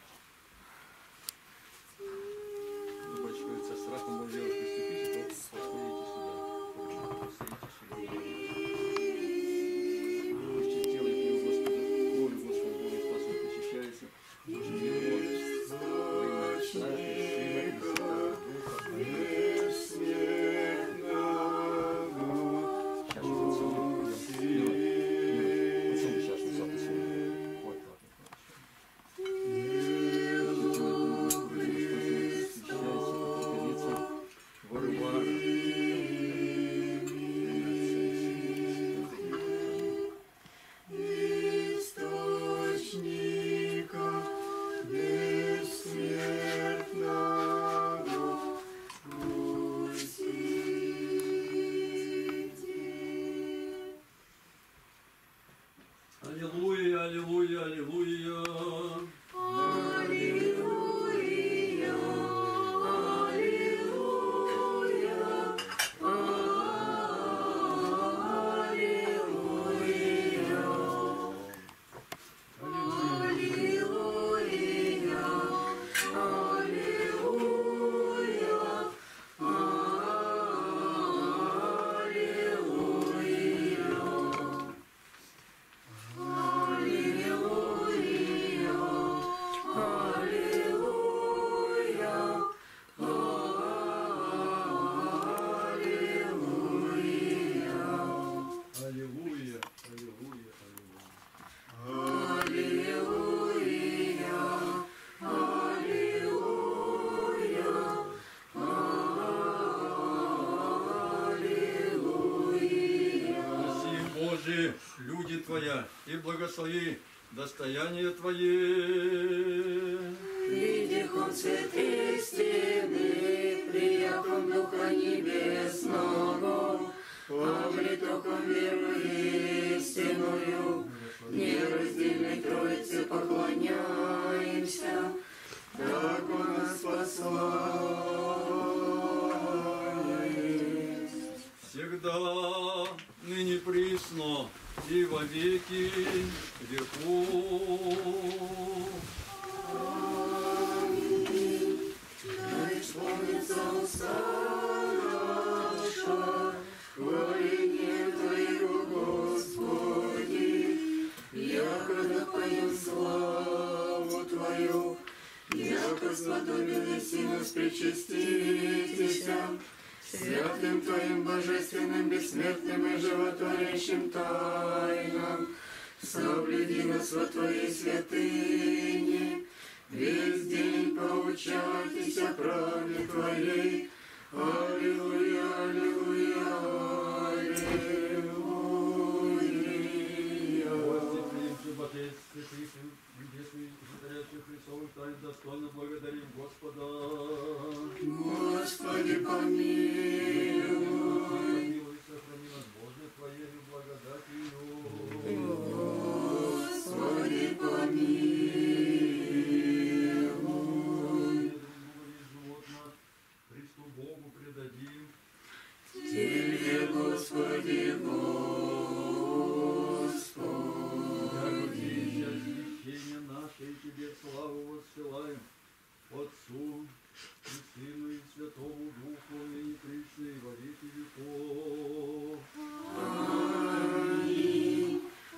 Бачкается страхом Божьего, приступите, то подходите сюда. Пусть тело и пью Господа, кровь Господа Бога спасет, причащается. Божий мир Божий, во имя Отца и Сына и Святого Духа. Аминь. Сейчас мы поцелуем. Поцелуй сейчас, мы запоцелуем. Вот так. Аллилуйя, аллилуйя, аллилуйя. Люди Твоя, и благослови достояние Твое. Видихом святых стены, прияком Духа Небесного, облитоком веру истинную, нераздельной Троице поклоняемся, так Он нас послает. Всегда, ныне присно, и во веки веков. Аминь. Да исполнится уста наша, хваление Твоего, Господи, яко напоем славу Твою, яко сподобились и нас причаститеся, святым Твоим божественным, бессмертным и животворящим тайнам, соблюди нас во Твоей святыне, весь день поучайтесь о правде Твоей, Аллилуйя, аллилуйя, аллилуйя. Отец, святых, небесных, сотворящих Христовых тайн, достойно благодарим Господа. Господи, помилуй. Помилуй, сохрани нас, Боже, Твоею благодатью. Господи, помилуй. Живот наш Христу Богу предадим. Тебе, Господи, Господи. Освящение наше и Тебе славу воссылаем, Отцу и Сыну и Святому Духу, ныне присно и во веки веков. Аминь.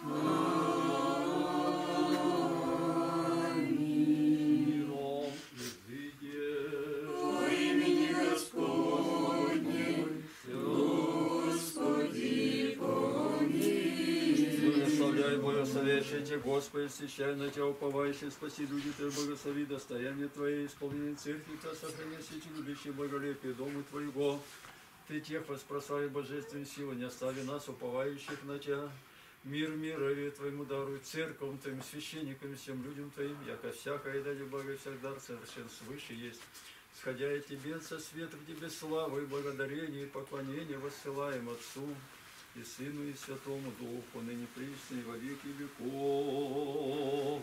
Аминь. Миром изыди. Во имени Господнем, Господи, помилуй. Благословляй, благословящий Тебя, Господи, свящай на Тебя уповающий, спаси люди Твои, благослови достояние Твое, исполнение церкви Твоя, сохрани святи любящие благолепие Дома Твоего. Ты тех воспросай божественной силы, не остави нас, уповающих на Тебя. Мир мирове Твоему даруй, церковям Твоим, священникам, всем людям Твоим, яко всякая дали благо всех дар совершен свыше есть. Сходя и Тебе со света, в Тебе славу и благодарение и поклонение воссылаем Отцу и Сыну и Святому Духу, ныне присно и во веки веков.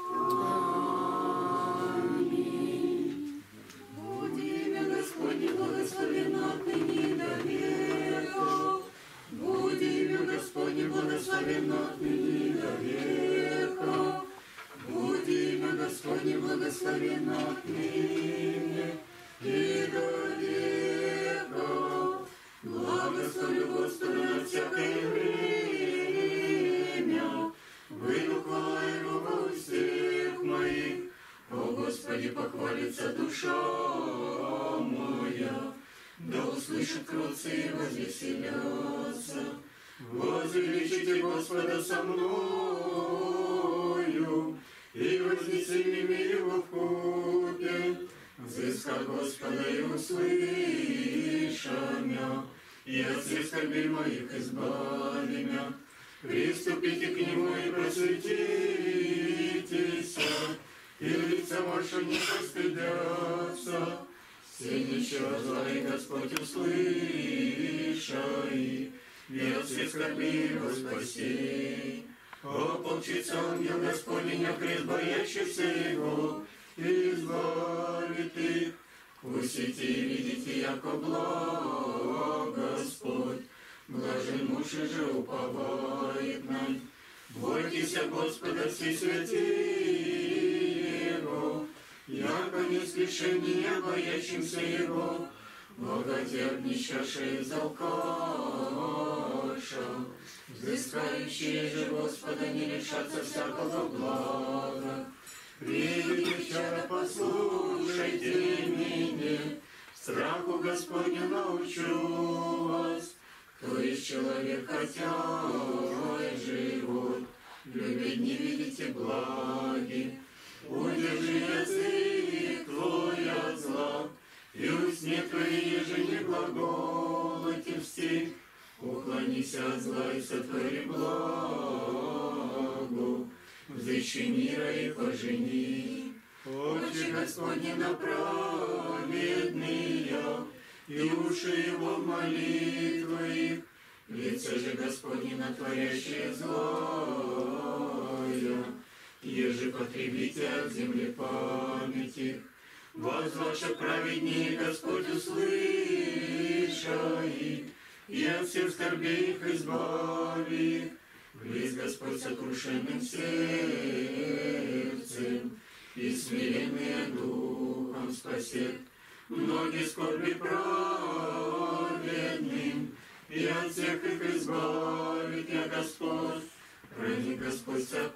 Аминь. Будь имя Господне благословенно отныне и до веков. Будь имя Господне благословенно отныне и до веков. Будь имя Господне благословенно отныне и до веков. Благослови Господа на всякое время. Выйду хвала Его во устах моих. О Господи, похвалится душа моя. Да услышат кротцы и возвеселятся. Возвеличите Господа со мною, и вознесем имя Его вкупе. Взыска Господа и услыша мя, и от всех скорбей моих избави мя. Приступите к Нему и просветитесь, и лица ваши не постыдятся. Все ничего зла и Господь услышай, и от всех скорбей его спаси. Ополчится ангел Господень, окрест боящихся Его, и избавит их. Усите и видите, яко благ Господь, блажен муж и же уповает нам. Бойтесь Господа все святые Его, яко не слишение боящимся Его, благодет нищашей залкаша. Взыскающие же Господа не лишатся всякого блага. Видите, чада, послушайте меня, страху Господню научу вас. Кто есть человек, хотя и живот, любить не видите благи. Удержи язык твой от зла, и усне твои еже не глаголоти все. Уклонись от зла и сотвори благо, взыщи мира и пожени. Очи Господни на праведные, и уши Его в молитвы их. Лица же Господни на творящие злое, еже потребите от земли память их. Возваше праведнее Господь услышай, и от всех скорбей их избави их. Близ Господь сокрушенным сердцем, и смиренные духом спасет. Многие скорби праведным, и от всех их избавит я Господь. Храни Господь вся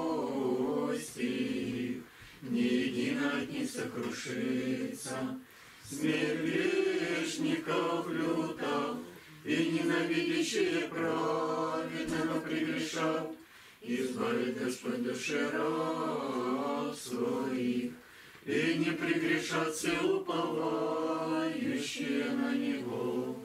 кости, ни едино от них сокрушится. Смерть грешников люта, и ненавидящие праведного прегрешат. Избавит Господь души раб своих, и не прегрешат все уповающие на Него.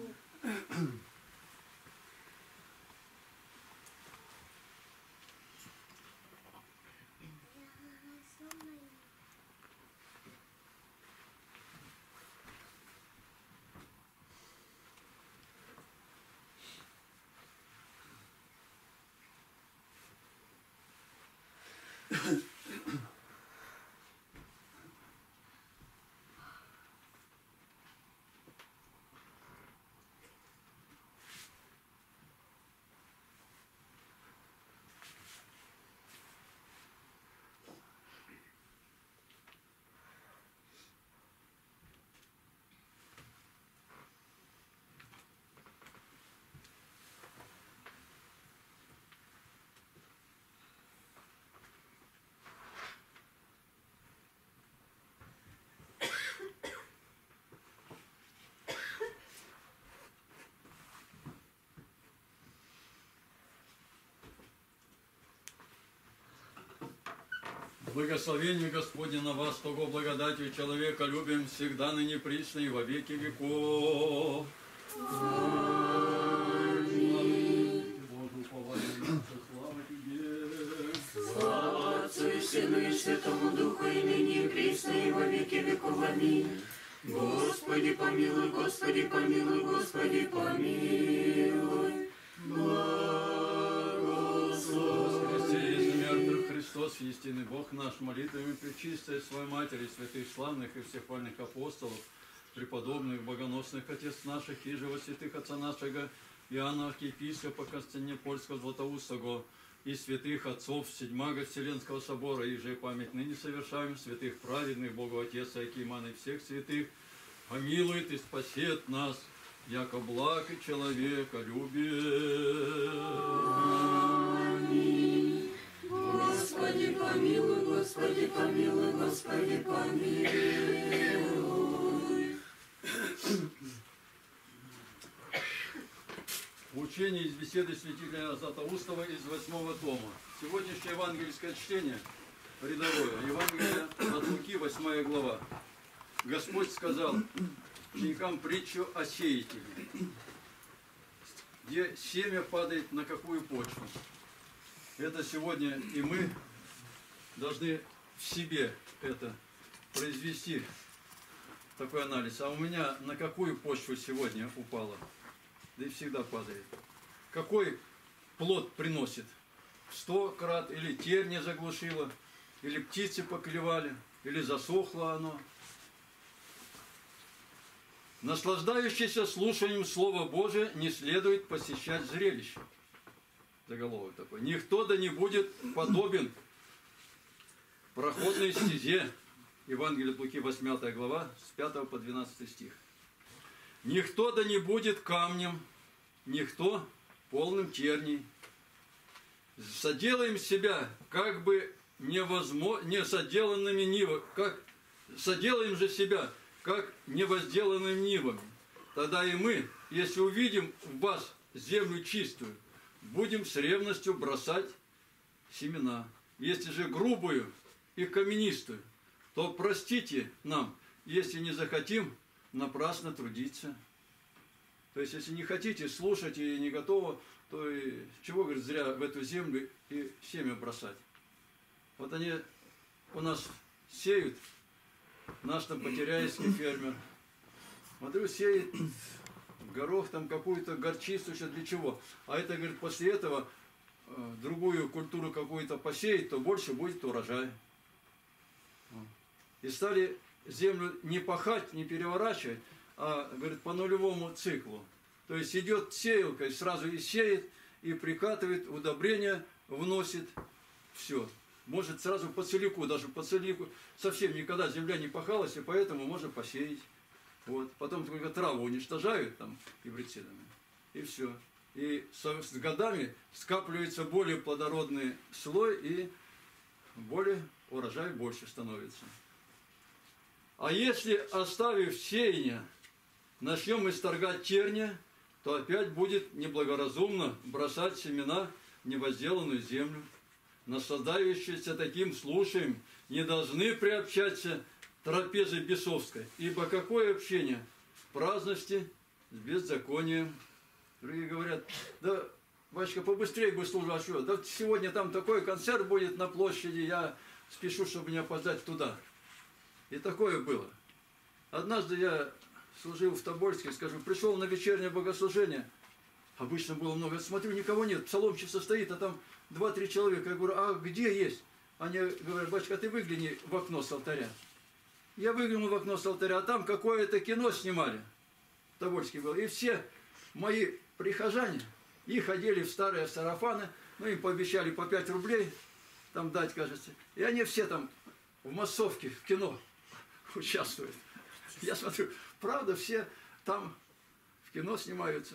Благословение Господне на вас, того благодатью человека любим всегда, ныне присно и во веки веков. Аминь. Боже, упование наше, слава Тебе. Слава Отцу и Сыну и Святому Духу, и ныне и присно и во веки веков. Аминь. Господи помилуй, Господи помилуй, Господи помилуй. Христос, истинный Бог наш, молитвами пречистой своей Матери, святых славных и всех вольных апостолов, преподобных, богоносных отец наших, и же во святых отца нашего Иоанна архиепископа Константинопольского Златоустого, и святых отцов Седьмого Вселенского собора, и же память ныне совершаем, святых праведных Богу Отеца Акимана и всех святых, помилует и спасет нас, яко благ и человека любит. Господи помилуй, Господи помилуй, Господи помилуй. Учение из беседы святителя Златоустова из 8 тома. Сегодняшнее евангельское чтение, рядовое, Евангелие от Луки, 8 глава. Господь сказал ученикам притчу о сеятеле, где семя падает на какую почву. Это сегодня и мы должны в себе это произвести, такой анализ. А у меня на какую почву сегодня упало? Да и всегда падает. Какой плод приносит? 100 крат, или терния заглушила, или птицы поклевали, или засохло оно. Наслаждающийся слушанием Слова Божия не следует посещать зрелище. Заголовок такой. Никто да не будет подобен проходной стезе. Евангелие от Луки, 8 глава, с 5 по 12 стих. Никто да не будет камнем, никто полным терней. Соделаем себя, как бы невозможно, не соделанными нивами, как соделаем же себя, как невозделанными нивами. Тогда и мы, если увидим в вас землю чистую, будем с ревностью бросать семена. Если же грубую и каменистую, то простите нам, если не захотим напрасно трудиться. То есть, если не хотите слушать и не готовы, то и чего, говорит, зря в эту землю и семя бросать. Вот они у нас сеют, наш там потеряйский фермер. Смотрю, сеет горох, там какую-то горчицу, еще для чего. А это, говорит, после этого другую культуру какую-то посеять, то больше будет урожай. И стали землю не пахать, не переворачивать, а, говорит, по нулевому циклу. То есть идет сеялка, и сразу и сеет, и прикатывает, удобрения вносит, все. Может сразу по целику, даже по целику, совсем никогда земля не пахалась, и поэтому можно посеять. Вот. Потом только траву уничтожают там гербицидами, и все. И с годами скапливается более плодородный слой, и более урожай больше становится. А если, оставив сеяние, начнем исторгать терния, то опять будет неблагоразумно бросать семена в невозделанную землю. Наслаждающиеся таким слушаем не должны приобщаться трапезы бесовской. Ибо какое общение праздности с беззаконием? Другие говорят, да, батюшка, побыстрее бы служил, а что? Да сегодня там такой концерт будет на площади, я спешу, чтобы не опоздать туда. И такое было. Однажды я служил в Тобольске, скажу, пришел на вечернее богослужение, обычно было много, смотрю, никого нет, псаломщица стоит, а там 2-3 человека. Я говорю, а где есть? Они говорят, батюшка, ты выгляни в окно с алтаря. Я выглянул в окно с алтаря, а там какое-то кино снимали. В Тобольске было. И все мои прихожане, их одели в старые сарафаны, ну им пообещали по 5 рублей там дать, кажется. И они все там в массовке, в кино участвуют. Я смотрю, правда, все там в кино снимаются.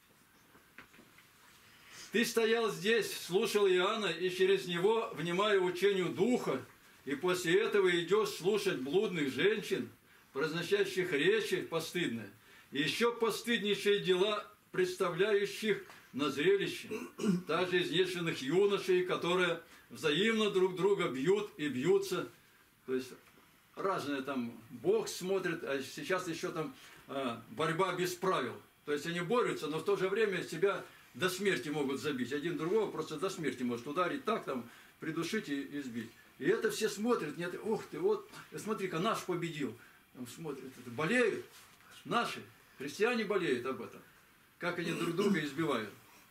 Ты стоял здесь, слушал Иоанна, и через него, внимая учению Духа, и после этого идешь слушать блудных женщин, произносящих речи постыдные, и еще постыднейшие дела, представляющих на зрелище, также изнеженных юношей, которые взаимно друг друга бьют и бьются. То есть разные там, Бог смотрит, а сейчас еще там борьба без правил. То есть они борются, но в то же время себя до смерти могут забить. Один другого просто до смерти может ударить так, там, придушить и избить. И это все смотрят, нет, ух ты, вот, смотри-ка, наш победил. Там смотрят, болеют, наши, христиане болеют об этом. Как они друг друга избивают.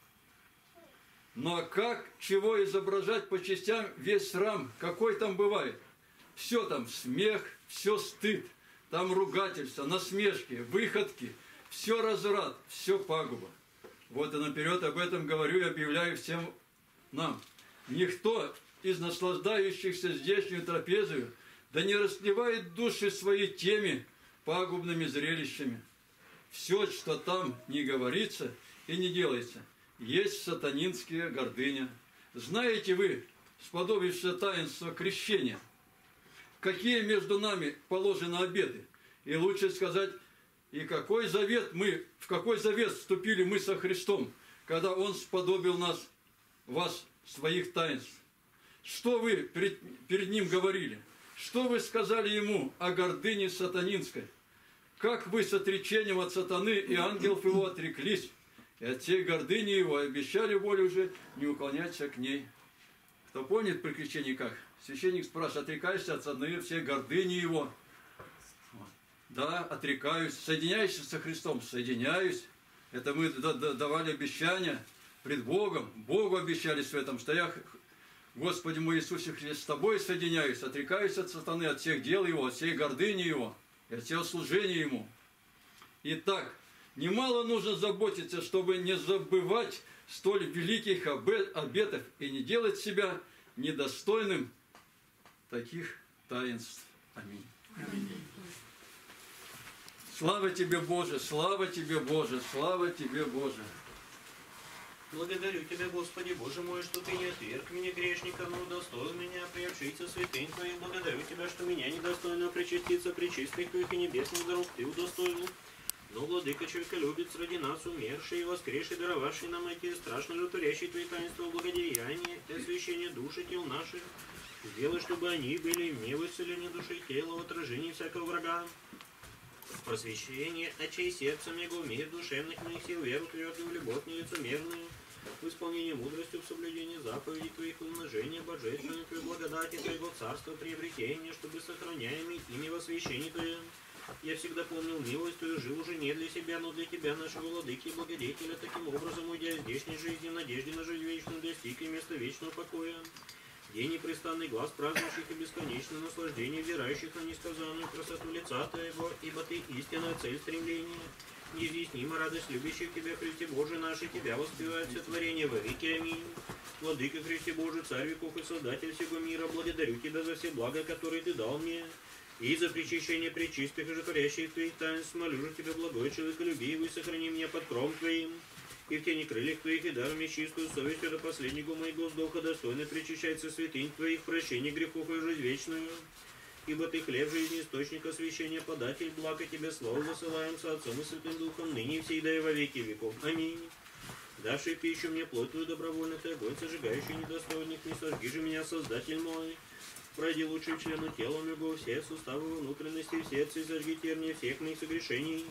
Ну а как, чего изображать по частям весь срам, какой там бывает? Все там смех, все стыд, там ругательство, насмешки, выходки, все разврат, все пагуба. Вот и наперед об этом говорю и объявляю всем нам. Никто из наслаждающихся здешнюю трапезою да не расливает души свои теми пагубными зрелищами. Все, что там не говорится и не делается, есть сатанинская гордыня. Знаете вы, сподобившее таинство крещения, какие между нами положены обеты? И лучше сказать, и какой завет мы, в какой завет вступили мы со Христом, когда Он сподобил вас своих таинств? Что вы перед Ним говорили? Что вы сказали Ему о гордыне сатанинской? Как вы с отречением от сатаны и ангелов его отреклись, и от всей гордыни его обещали волю уже не уклоняться к ней? Кто помнит при крещении как? Священник спрашивает, отрекаешься от сатаны и всей гордыни его? Да, отрекаюсь. Соединяешься со Христом? Соединяюсь. Это мы давали обещания пред Богом. Богу обещали в этом, что я, Господи мой Иисусе Христе, с Тобой соединяюсь, отрекаюсь от сатаны, от всех дел его, от всей гордыни его, и от всего служения ему. Итак, немало нужно заботиться, чтобы не забывать столь великих обетов и не делать себя недостойным таких таинств. Аминь. Аминь. Слава Тебе, Боже, слава Тебе, Боже, слава Тебе, Боже. Благодарю Тебя, Господи, Боже мой, что Ты не отверг меня, грешника, но удостоил меня приобщиться святынь Твоих. Благодарю Тебя, что меня недостойно причаститься при чистых Твоих и небесных даров Ты удостоил. Но, Владыка, человеколюбец, ради нас умерший и воскресший, даровавший нам эти страшно животворящие Твои таинства благодеяния и освящения души тел наших, сделай, чтобы они были не в исцелении души и тела, в отражении всякого врага, просвещение очей сердца моего, в мир душевных моих сил, веру твердую, в любовь нелицемерную, в исполнении мудростью, в соблюдении заповедей Твоих, в умножении божественной Твоей благодати, Твоего царства, приобретения, чтобы сохраняемый ими во освящении Твоем, я всегда помнил милость Твою, жил уже не для себя, но для Тебя, нашего владыки и благодетеля, таким образом, уйдя из здешней жизни, в надежде на жизнь вечную, достиг и место вечного покоя. День непрестанный глаз празднующих и бесконечное наслаждение, взирающих на несказанную красоту лица Твоего, ибо Ты истинная цель стремления, неизъяснима радость любящих Тебя, Христе Божий наш, и Тебя воспевает все творение во веки. Аминь. Владыка Христе Божий, Царь веков и Создатель всего мира, благодарю Тебя за все блага, которые Ты дал мне, и за причащение пречистых и животворящих Твоих таинств. Молю же Тебя, благой человеколюбивый, сохрани меня под кровом Твоим, и в тени крыльях Твоих, и дай мне чистую совестью до последнего моего вздоха, достойно причащаться святынь Твоих, прощения грехов и жизнь вечную. Ибо Ты хлеб жизни, источник освящения, податель благ, и Тебе славу высылаем со Отцом и Святым Духом, ныне и всегда и во веки веков. Аминь. давший пищу мне плоть твою добровольно, ты огонь сожигающий недостойных, не сожги же меня, Создатель мой. Пройди лучшим члену тела моего, все суставы внутренности в сердце, и сожги терния всех моих согрешений.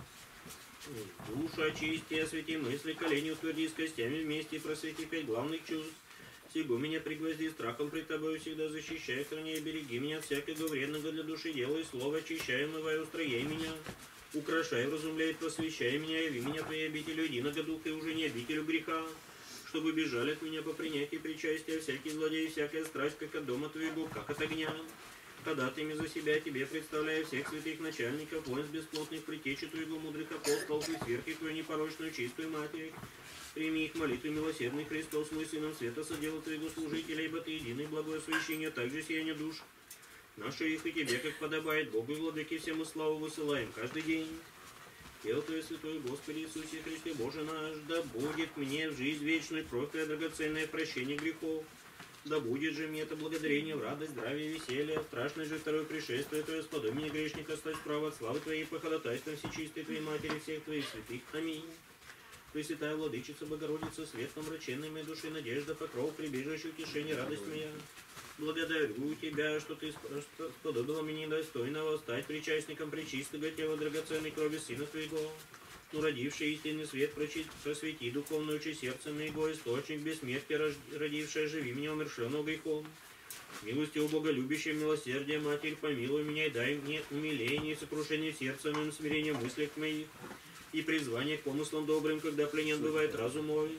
Душу очисти, освети мысли, колени утверди с костями вместе, просвети 5 главных чувств. Сего меня пригвозди страхом пред тобой, всегда защищай, храни и береги меня от всякого вредного для души дела и слова, очищай, омывай, устрояй меня. Украшай, вразумляй, просвещай меня, яви меня твоей обителю единого духа и уже не обителю греха, чтобы бежали от меня по принятии причастия всякий злодей и всякая страсть, как от дома твоего, как от огня. Когда ты за себя тебе представляю всех святых начальников, воинств бесплотных, притечи твоего мудрых апостолов и сверхи твою непорочную чистую матерь, прими их молитвы милосердный Христос, мой Сыном света, содела твоего служителя, ибо ты единый благое освящение, также сияние душ наши их и тебе, как подобает Богу и Владыке, всем и славу высылаем каждый день. Тело Твое, Святой Господи Иисусе Христе, Боже наш, да будет мне в жизнь вечную кровь Твоя драгоценное прощение грехов. Да будет же мне это благодарение в радость, здравие и веселье. Страшное же второе пришествие Твое, сподобие меня грешника, стать справа от славы Твоей, по ходатайствам всечистой Твоей Матери, всех Твоих святых. Аминь. Пресвятая Владычица, Богородица, свет помраченной моей души, надежда, покров, прибежище, утешение, радость моя. Благодарю Тебя, что Ты сподобила мне недостойного стать причастником пречистого тела драгоценной крови Сына Твоего. Ну, родивший истинный свет, просвети духовную очи сердца моего, источник бессмертия, родивший, оживи меня умершленного грехом. Милостью боголюбящая, милосердие, Матерь, помилуй меня и дай мне умиление и сокрушение сердца моим, смирение в мыслях моих и призвание к помыслам добрым, когда пленен бывает разум мой.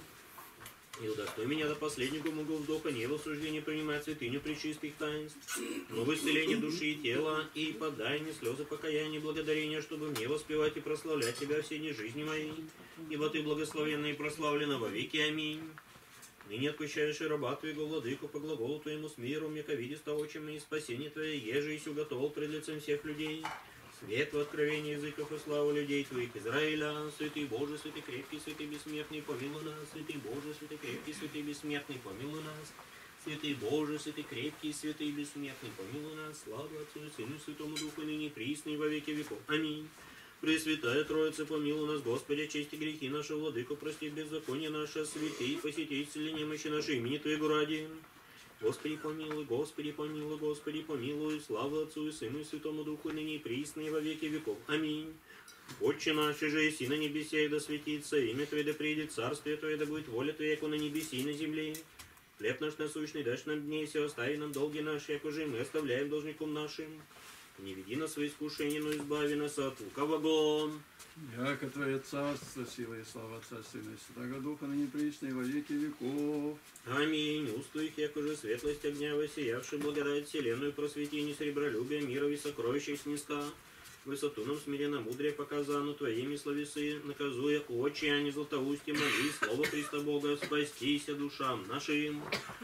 И удостой меня до последнего моего вздоха не в осуждении принимать святыню пречистых таинств, но в исцелении души и тела, и подай мне слезы покаяния и благодарения, чтобы мне воспевать и прославлять Тебя все дни жизни моей, ибо Ты благословенна и прославлена во веки. Аминь. Ныне отпущаешь и раба Твоего, Владыку, по глаголу Твоему с миром, яко види очами и спасение Твое, еже и уготовал пред лицем всех людей. Свет в откровении языков и славу людей Твоих Израиля, святый Боже, святый крепкий, святый бессмертный, помилуй нас, святый Боже, святый крепкий, святый бессмертный, помилуй нас, святый Боже, святый крепкий, святый бессмертный, помилуй нас, слава Отцу и Сыну, Святому Духу, ныне присно и во веки веков. Аминь. Пресвятая Троица, помилуй нас, Господи, очисти грехи наши, Владыку, прости беззаконие наше, святый, посети исцеление немощи нашей, имени Твоего ради. Господи помилуй, Господи помилуй, Господи помилуй, слава Отцу и Сыну и Святому Духу, ныне и присно и во веки веков. Аминь. Отче наш, же еси на небесе, да светится имя Твое, да придет царствие Твое, да будет воля Твоя, яко на небеси и на земле. Хлеб наш насущный дашь нам дней, все остави нам долги наши, яко же мы оставляем должником нашим. Не веди нас в искушение, но избави нас от лукавого. Яко Твое царство, сила и слава Отца, Сына и Святого Духа, ныне присно и во веки веков. Аминь. Усту их, яко же светлость огня, воссиявший благодать вселенную, просвети, не сребролюбие, мира и сокровища снизка. Высоту нам смиренно мудрее показану Твоими словесы, наказуя очи, а не златоусти, моли, слово Христа Бога, спастися душам нашим.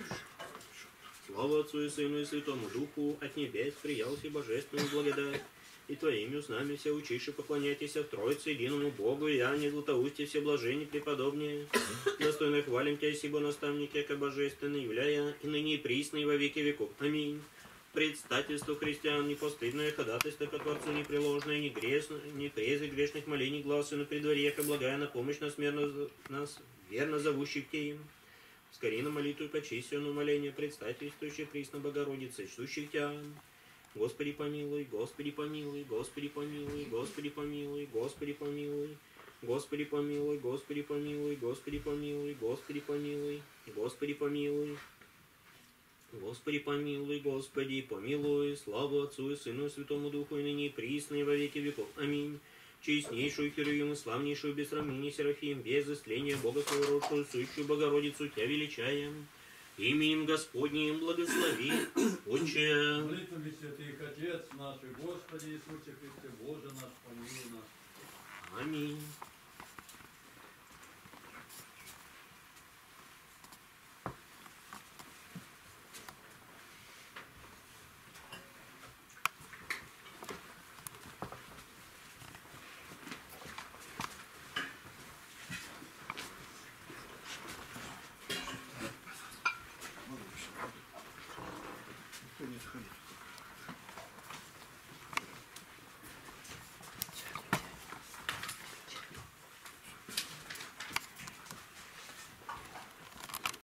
Слава Отцу и Сыну и Святому Духу, от небес приялся божественную благодать, и Твоими уснами все учишь и поклоняйтесь в Троице единому Богу, и я не златоусти все блажени преподобнее. Достойно хвалим Тебя, сибо наставник, яко божественный, являя и ныне и присно и во веки веков. Аминь. Предстательство христиан непостыдное, ходатайство ко Творцу непреложное, не презы грешных молений глазу на предворе, яко благая на помощь нас верно зовущих Те. Скорей на молитву и почистию на моление предстательствующей присно Богородицы, чтущих Тебя. Господи помилуй, Господи помилуй, Господи помилуй, Господи помилуй, Господи помилуй, Господи помилуй, Господи помилуй, Господи помилуй, Господи помилуй, Господи помилуй, Господи помилуй, Господи помилуй, слава Отцу и Сыну и Святому Духу, и ныне и присно и во веки веков. Аминь. Честнейшую Херувим и славнейшую без сравнения Серафим, без истления Бога Совородшую, сущую Богородицу, Тебя величаем. Именем Господним благослови, Отче. Молитвами святых Отец наш, Господи Иисусе Христе, Боже наш, помилуй нас. Аминь.